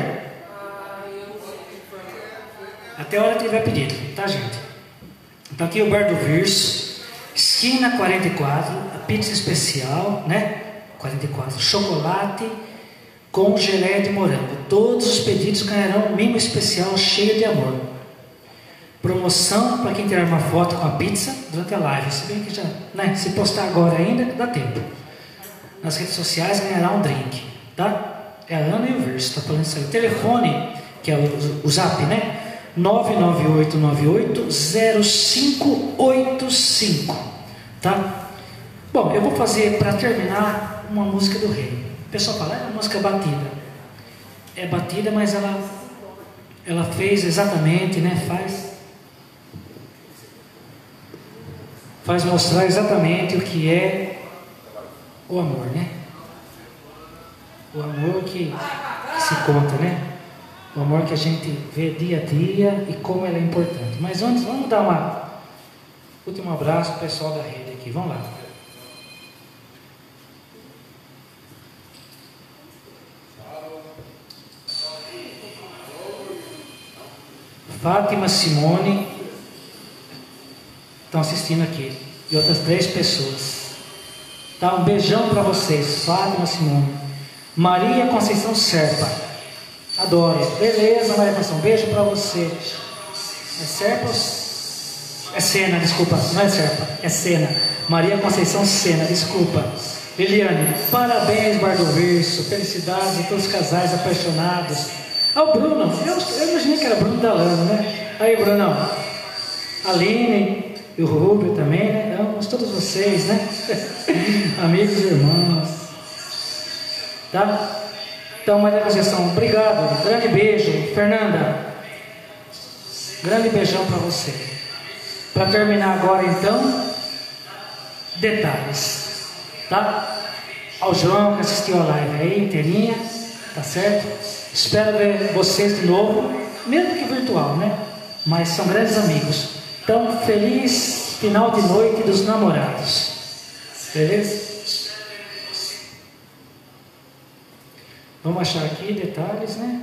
Até a hora que tiver pedido, tá, gente? Então aqui o Bar do Verso, esquina 44, a pizza especial, né? 44, chocolate com geleia de morango. Todos os pedidos ganharão um mimo especial cheio de amor. Promoção para quem tirar uma foto com a pizza durante a live. Se bem que já, né? Se postar agora ainda, dá tempo. Nas redes sociais ganhará um drink, tá? É a Ana e o Verso, tá falando isso aí. O telefone, que é o zap, né? 998980585, tá? Bom, eu vou fazer para terminar uma música do Rei. O pessoal fala, é uma música batida. É batida, mas ela fez exatamente, né? Faz mostrar exatamente o que é o amor, né? O amor que se conta, né? O amor que a gente vê dia a dia e como ele é importante. Mas antes, vamos dar um último abraço ao pessoal da rede aqui. Vamos lá. Fátima, Simone estão assistindo aqui. E outras 3 pessoas. Tá, um beijão para vocês. Fátima, Simone. Maria Conceição Serpa. Adoro. Beleza, Maria Conceição. Beijo para você. É Serpa? É Sena, desculpa. Não é Serpa, é Sena. Maria Conceição Sena, desculpa. Eliane, parabéns, Bar do Verso. Felicidades a todos os casais apaixonados. Ah, o Bruno. Eu imaginei que era Bruno Dalano, né? Aí, Brunão. Aline e o Rubio também, né? também amo todos vocês, né? Amigos e irmãos. Tá? Então, Maria Conceição, obrigado. Grande beijo. Fernanda, grande beijão para você. Para terminar agora, então, detalhes. Tá? Ao João que assistiu a live aí, inteirinha, tá certo? Espero ver vocês de novo, mesmo que virtual, né? Mas são grandes amigos. Então, feliz final de noite dos namorados. Beleza? Vamos achar aqui detalhes, né?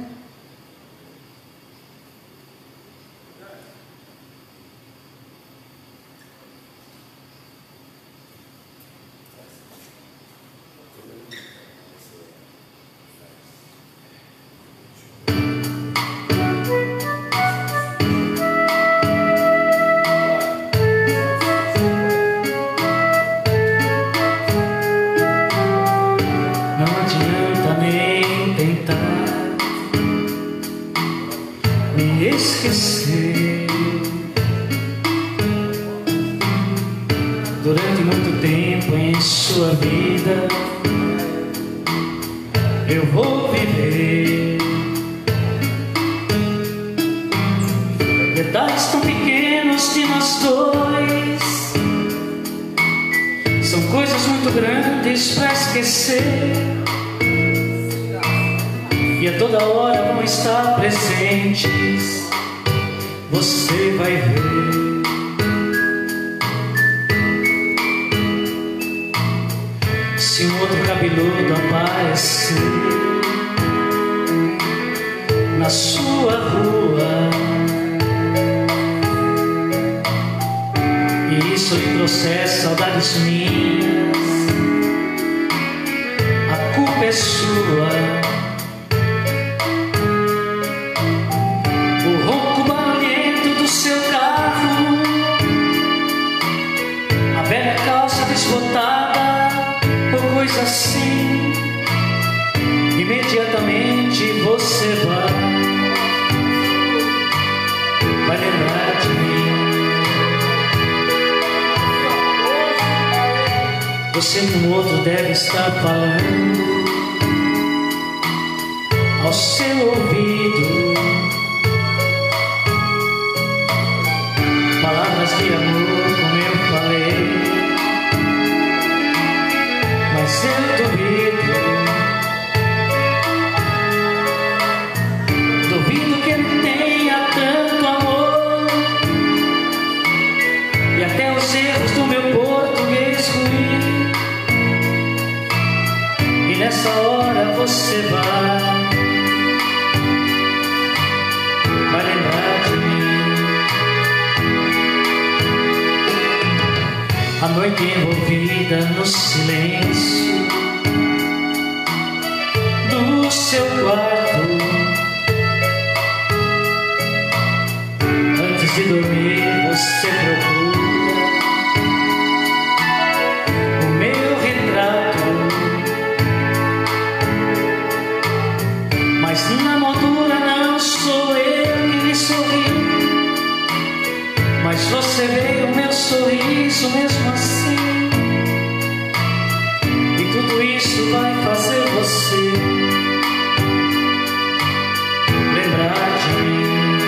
Esquecer. Durante muito tempo em sua vida eu vou viver detalhes tão pequenos de nós dois. São coisas muito grandes pra esquecer, e a toda hora vão estar presentes. Você vai ver. Se um outro cabeludo aparecer na sua rua e isso lhe trouxer saudades minhas, a culpa é sua. Ou coisa assim, imediatamente você vai lembrar de mim. Você com o outro deve estar falando ao seu ouvido palavras de amor, como eu falei. Mas eu duvido que ele tenha tanto amor, e até os erros do meu português ruim. E nessa hora você vai lembrar de mim. A noite envolvida no silêncio do seu quarto, antes de dormir você procura o meu retrato, mas na moldura não sou eu que lhe sorri. Mas você vê o meu sorriso mesmo assim, e tudo isso vai fazer você lembrar de mim.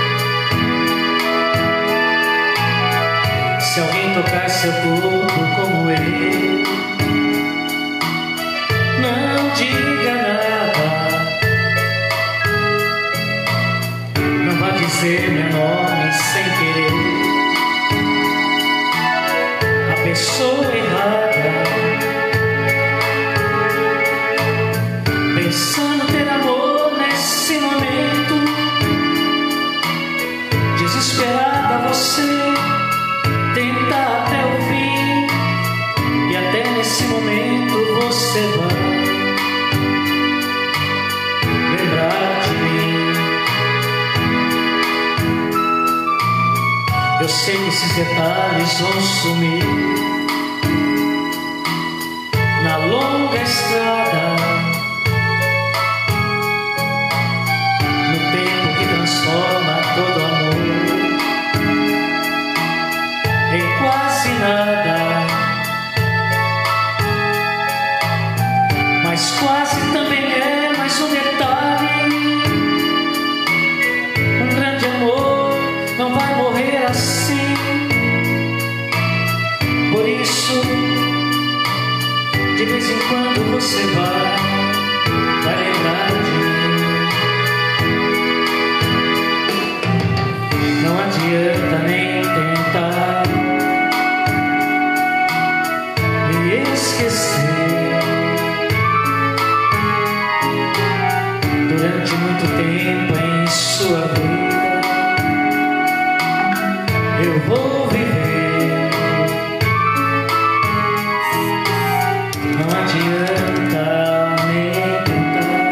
Se alguém tocar seu corpo como eu, não diga nada, não vá dizer meu nome sem querer. Pessoa errada, pensando ter amor nesse momento, desesperada você tenta até o fim, e até nesse momento você vai lembrar de mim. Eu sei que esses detalhes vão sumir na longa estrada, no tempo que transforma todo amor em quase nada. Durante muito tempo em sua vida, eu vou viver. Não adianta nem tentar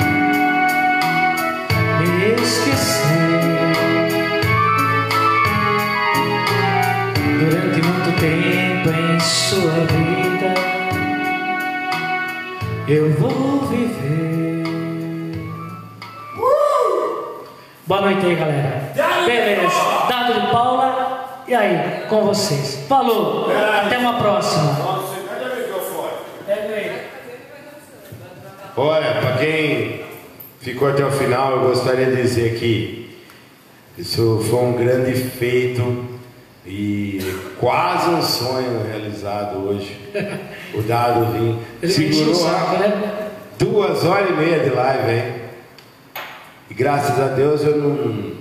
me esquecer. Durante muito tempo em sua vida, eu vou viver. Boa noite aí, galera. Beleza, dado de Paula. E aí, com vocês. Falou, até uma próxima. Olha, para quem ficou até o final, eu gostaria de dizer que isso foi um grande feito e quase um sonho realizado hoje. O Dado segurou 2h30 de live, hein? E graças a Deus eu não...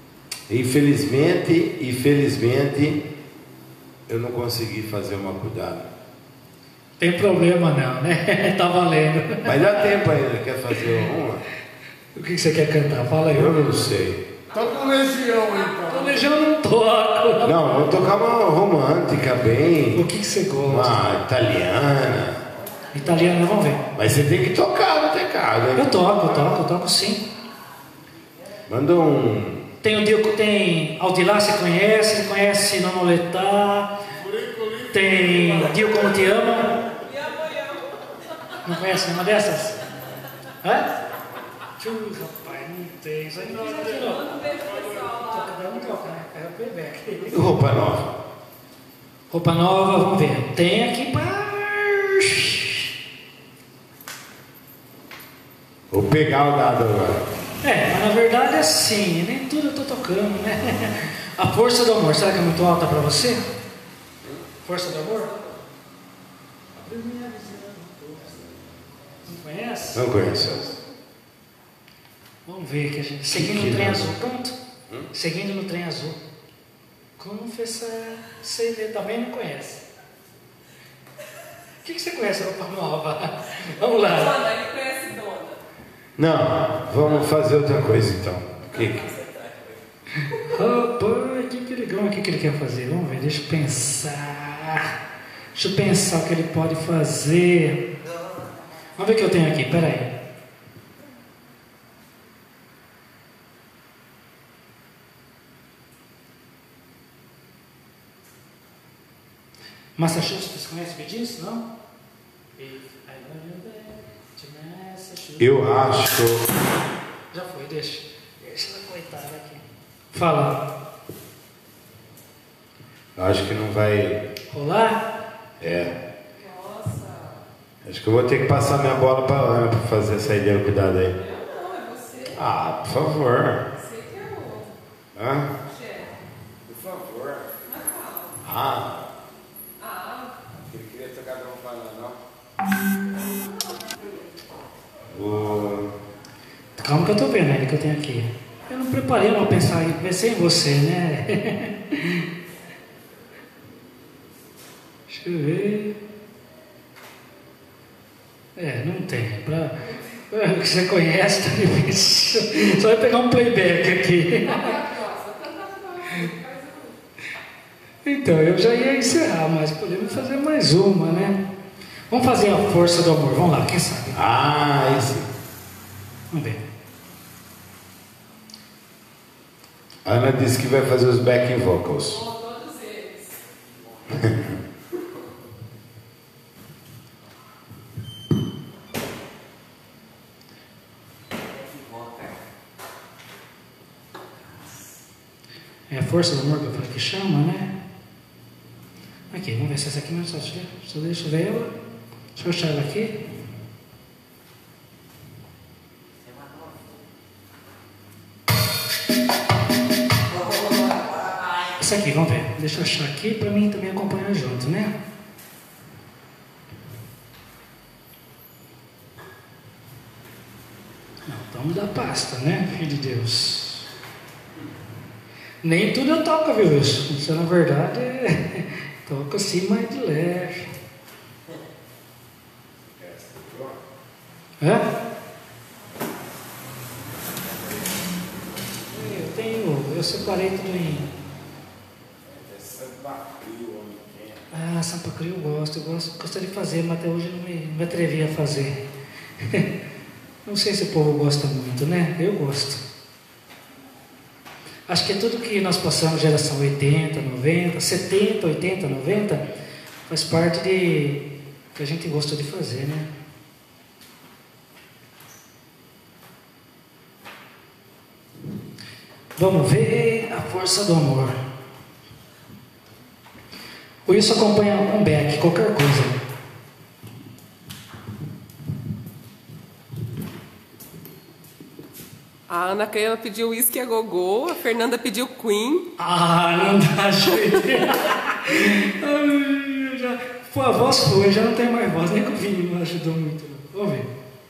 Infelizmente, eu não consegui fazer uma cuidado. Tem problema não, né? Tá valendo. Mas dá tempo ainda, quer fazer uma? O que você quer cantar? Fala aí. Eu não sei. Toca com Legião, então. O Legião não toca. Não, vou tocar uma romântica bem... O que você gosta? Uma italiana. Italiana, vamos ver. Mas você tem que tocar no teclado, hein? Eu toco sim. Manda um... Tem o Dio, tem Aldilá, você conhece Nonoletá. Tem Dio Como Te Amo. Não conhece nenhuma dessas? Hã? Rapaz, não tem. Isso aí não Manda um beijo pro pessoal lá. Não toca, né? É o playback. E roupa nova? Roupa nova, vamos ver. Tem aqui para... Vou pegar o Dado agora. Mas na verdade é assim, nem tudo eu tô tocando, né? A Força do Amor, será que é muito alta para você? Força do Amor? Não conhece? Não conheço. Vamos ver que a gente... Seguindo no trem azul, pronto? Seguindo no trem azul. Confessar, você também não conhece. O que você conhece, roupa nova? Vamos lá. Dona, ele conhece Dona. Não, vamos fazer outra coisa então. Rapaz, que legal, o que ele quer fazer? Vamos ver, deixa eu pensar o que ele pode fazer. Vamos ver o que eu tenho aqui, peraí. Massachusetts, conhece Bee Gees? Não? Eu acho que... Já foi, deixa ela coitada aqui. Fala. Acho que não vai... Rolar? Nossa. Acho que eu vou ter que passar minha bola para Ana para fazer essa ideia. Cuidado aí. Eu não, é você. Ah, por favor. Você que é o Hã? chefe. Por favor. Mas fala. Ah. Ele queria tocar de uma não? Calma que eu tô vendo ainda que eu tenho aqui. Eu não preparei uma pensar em pensei em você, né? Deixa eu ver. Não tem. O que você conhece tá difícil. Só vai pegar um playback aqui. Então, eu já ia encerrar, mas podemos fazer mais uma, né? Vamos fazer a Força do Amor. Vamos lá, quem sabe? Ah, esse. Vamos ver. A Ana disse que vai fazer os backing vocals. Com todos eles. É a Força do Amor que eu falei que chama, né? Aqui, vamos ver se essa aqui não é só. Deixa eu ver ela. Deixa eu achar ela aqui. Essa aqui, vamos ver. Deixa eu achar aqui para mim também acompanhar junto, né? Não, estamos da pasta, né? Filho de Deus. Nem tudo eu toco, viu? Isso na verdade toco assim mais de leve. Eu separei tudo em... É Sampa Crio, homem quente. Ah, Sampa Crio eu gostaria de fazer, mas até hoje não me atrevi a fazer. Não sei se o povo gosta muito, né? Eu gosto. Acho que tudo que nós passamos, geração 80, 90, 70, 80, 90, faz parte de que a gente gosta de fazer, né? Vamos ver a força do amor. O isso acompanha um back, qualquer coisa. A Ana Keila pediu Whisky a Gogô, a Fernanda pediu Queen. Ah, não dá jeito. Pô, a voz foi, já não tem mais voz, nem que o vinho não ajudou muito. Vamos ver.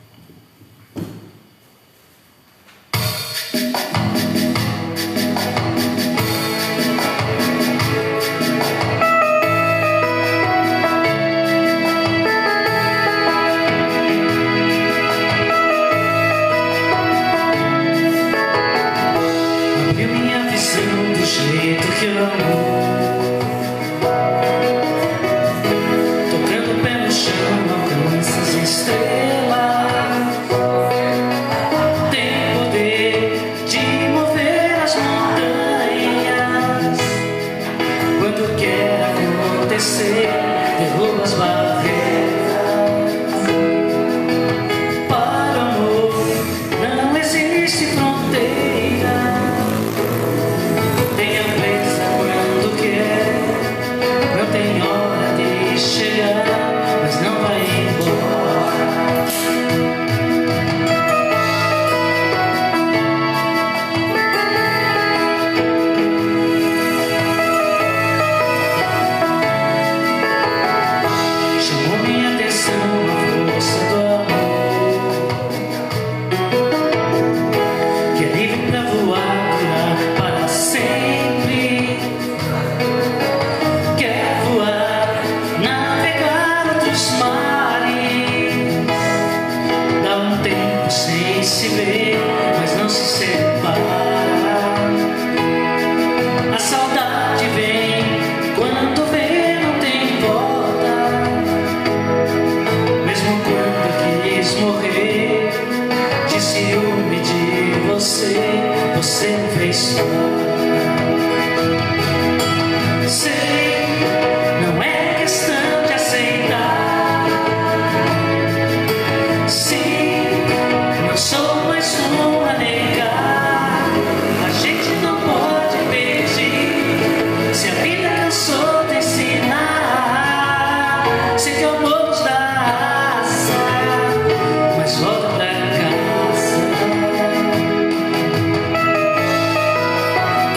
Abriu minha visão do jeito que eu amo. Tocando o pé no chão, alcança as estrelas. Tem poder de mover as montanhas. Quando quer acontecer, derruba as barreiras. Para o amor não existe fronteira. Tem a presa quando quer. Não tem hora de chegar, mas não vai embora. Chamou minha atenção a força do amor, que é livre pra voar, durar para sempre. Quer voar, navegar outros mares. Dá um tempo sem se ver, mas não se separa. A saudade vem, quando vê não tem volta. Mesmo quando quis morrer, de ciúme de você não fez falta. Sei, não é questão de aceitar. Sim, não sou mais um a negar. A gente não pode pedir, se a vida cansou de ensinar. Sei que eu vou nos dar asa, mas volta pra casa.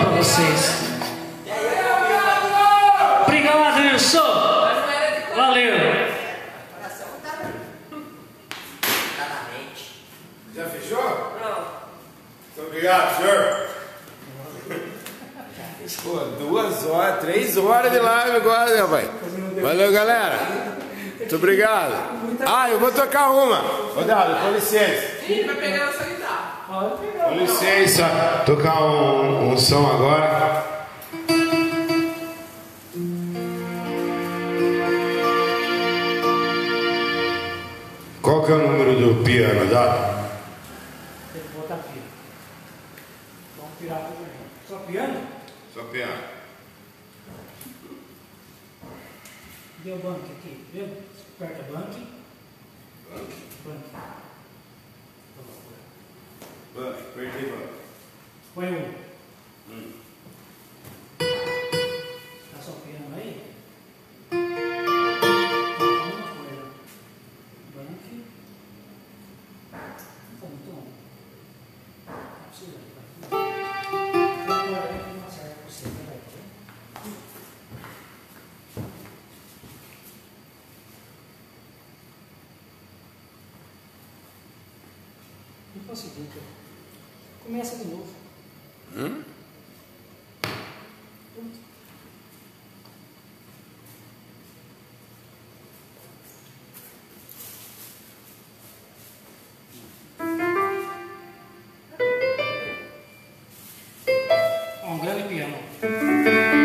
para vocês. Obrigado, Wilson. Valeu. Tá na mente. Já fechou? Não. Muito obrigado, senhor. Pô, 2 horas, 3 horas de live agora, né, pai? Valeu, galera. Muito obrigado. Ah, eu vou tocar uma. Ô, Dado, com licença. Ih, vai pegar essa guitarra. Com licença. Tocar um som agora. Qual que é o número do piano, Dado? Tem que botar piano. Vamos tirar tudo junto. Só piano? Só piano. Deu banco aqui, viu? Aperta banco. Banco. Banco, apertei banco. Põe um. Tá só piano aí? Uma coisa. Banco. Tá muito bom. Não precisa. Agora tem uma certa por cima, né? Não consegui. Começa de novo. Um grande piano.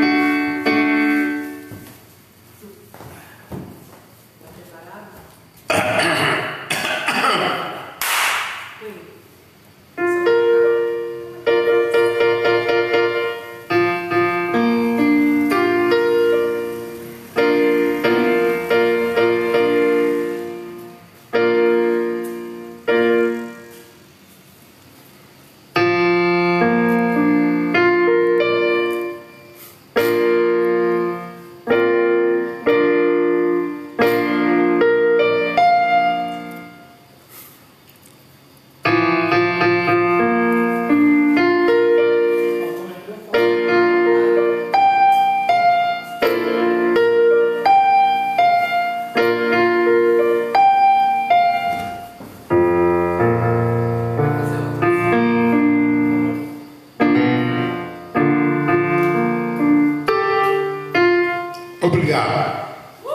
Obrigado.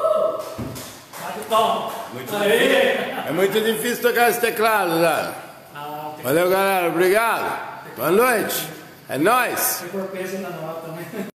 É muito difícil tocar esse teclado, né? Valeu, galera. Obrigado. Boa noite. É nóis. Tem por peso na nota, né?